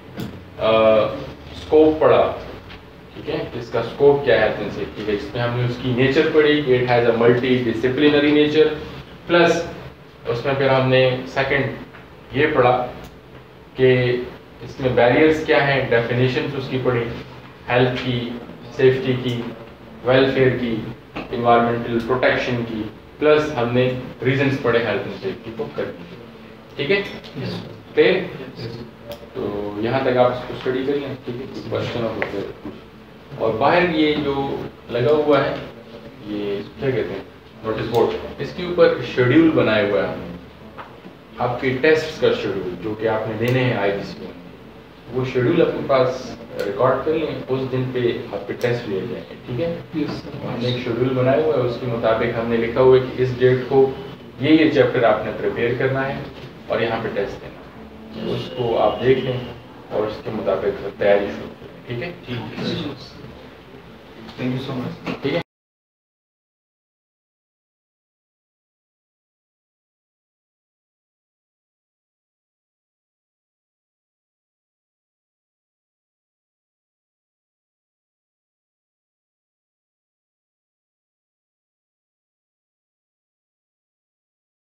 स्कोप पढ़ा, ठीक है, इसका स्कोप क्या है हेल्थ एंड सेफ्टी का। इसमें हमने उसकी नेचर पढ़ी कि it has a multi disciplinary nature, plus उसमें फिर हमने सेकंड ये पढ़ा कि इसमें बैरियर्स क्या हैं, डेफिनेशंस उसकी पढ़ी, हेल्थ की, सेफ्टी की, वेलफेयर की, इन्वायरमेंटल प्रोटेक्शन की, प्लस हमने रीजंस पढ़े हेल्थ एंड सेफ्टी को करने के, ठीक है, क्लियर। तो यहाँ तक आप इसको स्टडी करिए, ठीक है, कुछ क्वेश्चन और बाहर ये जो लगा हुआ है, ये क्या कहते हैं, नोटिस बोर्ड, इसके ऊपर शेड्यूल बनाया हुआ है हमने, आपके टेस्ट का शेड्यूल जो कि आपने देने हैं IGCSE में, वो शेड्यूल अपने पास ریکارڈ کر لیں, اس دن پہ آپ پہ ٹیسٹ لیے جائیں گے, ٹھیک ہے. یس سر. ہم نے ایک شیڈول بنایا ہوا ہے, اس کے مطابق ہم نے لکھا ہوا ہے کہ اس ڈیٹ کو یہ چیپٹر آپ نے پریپیئر کرنا ہے اور یہاں پہ ٹیسٹ دینا ہے. اس کو آپ دیکھ لیں اور اس کے مطابق تیاری شروع کریں, ٹھیک ہے. Thank you so much. ٹھیک ہے.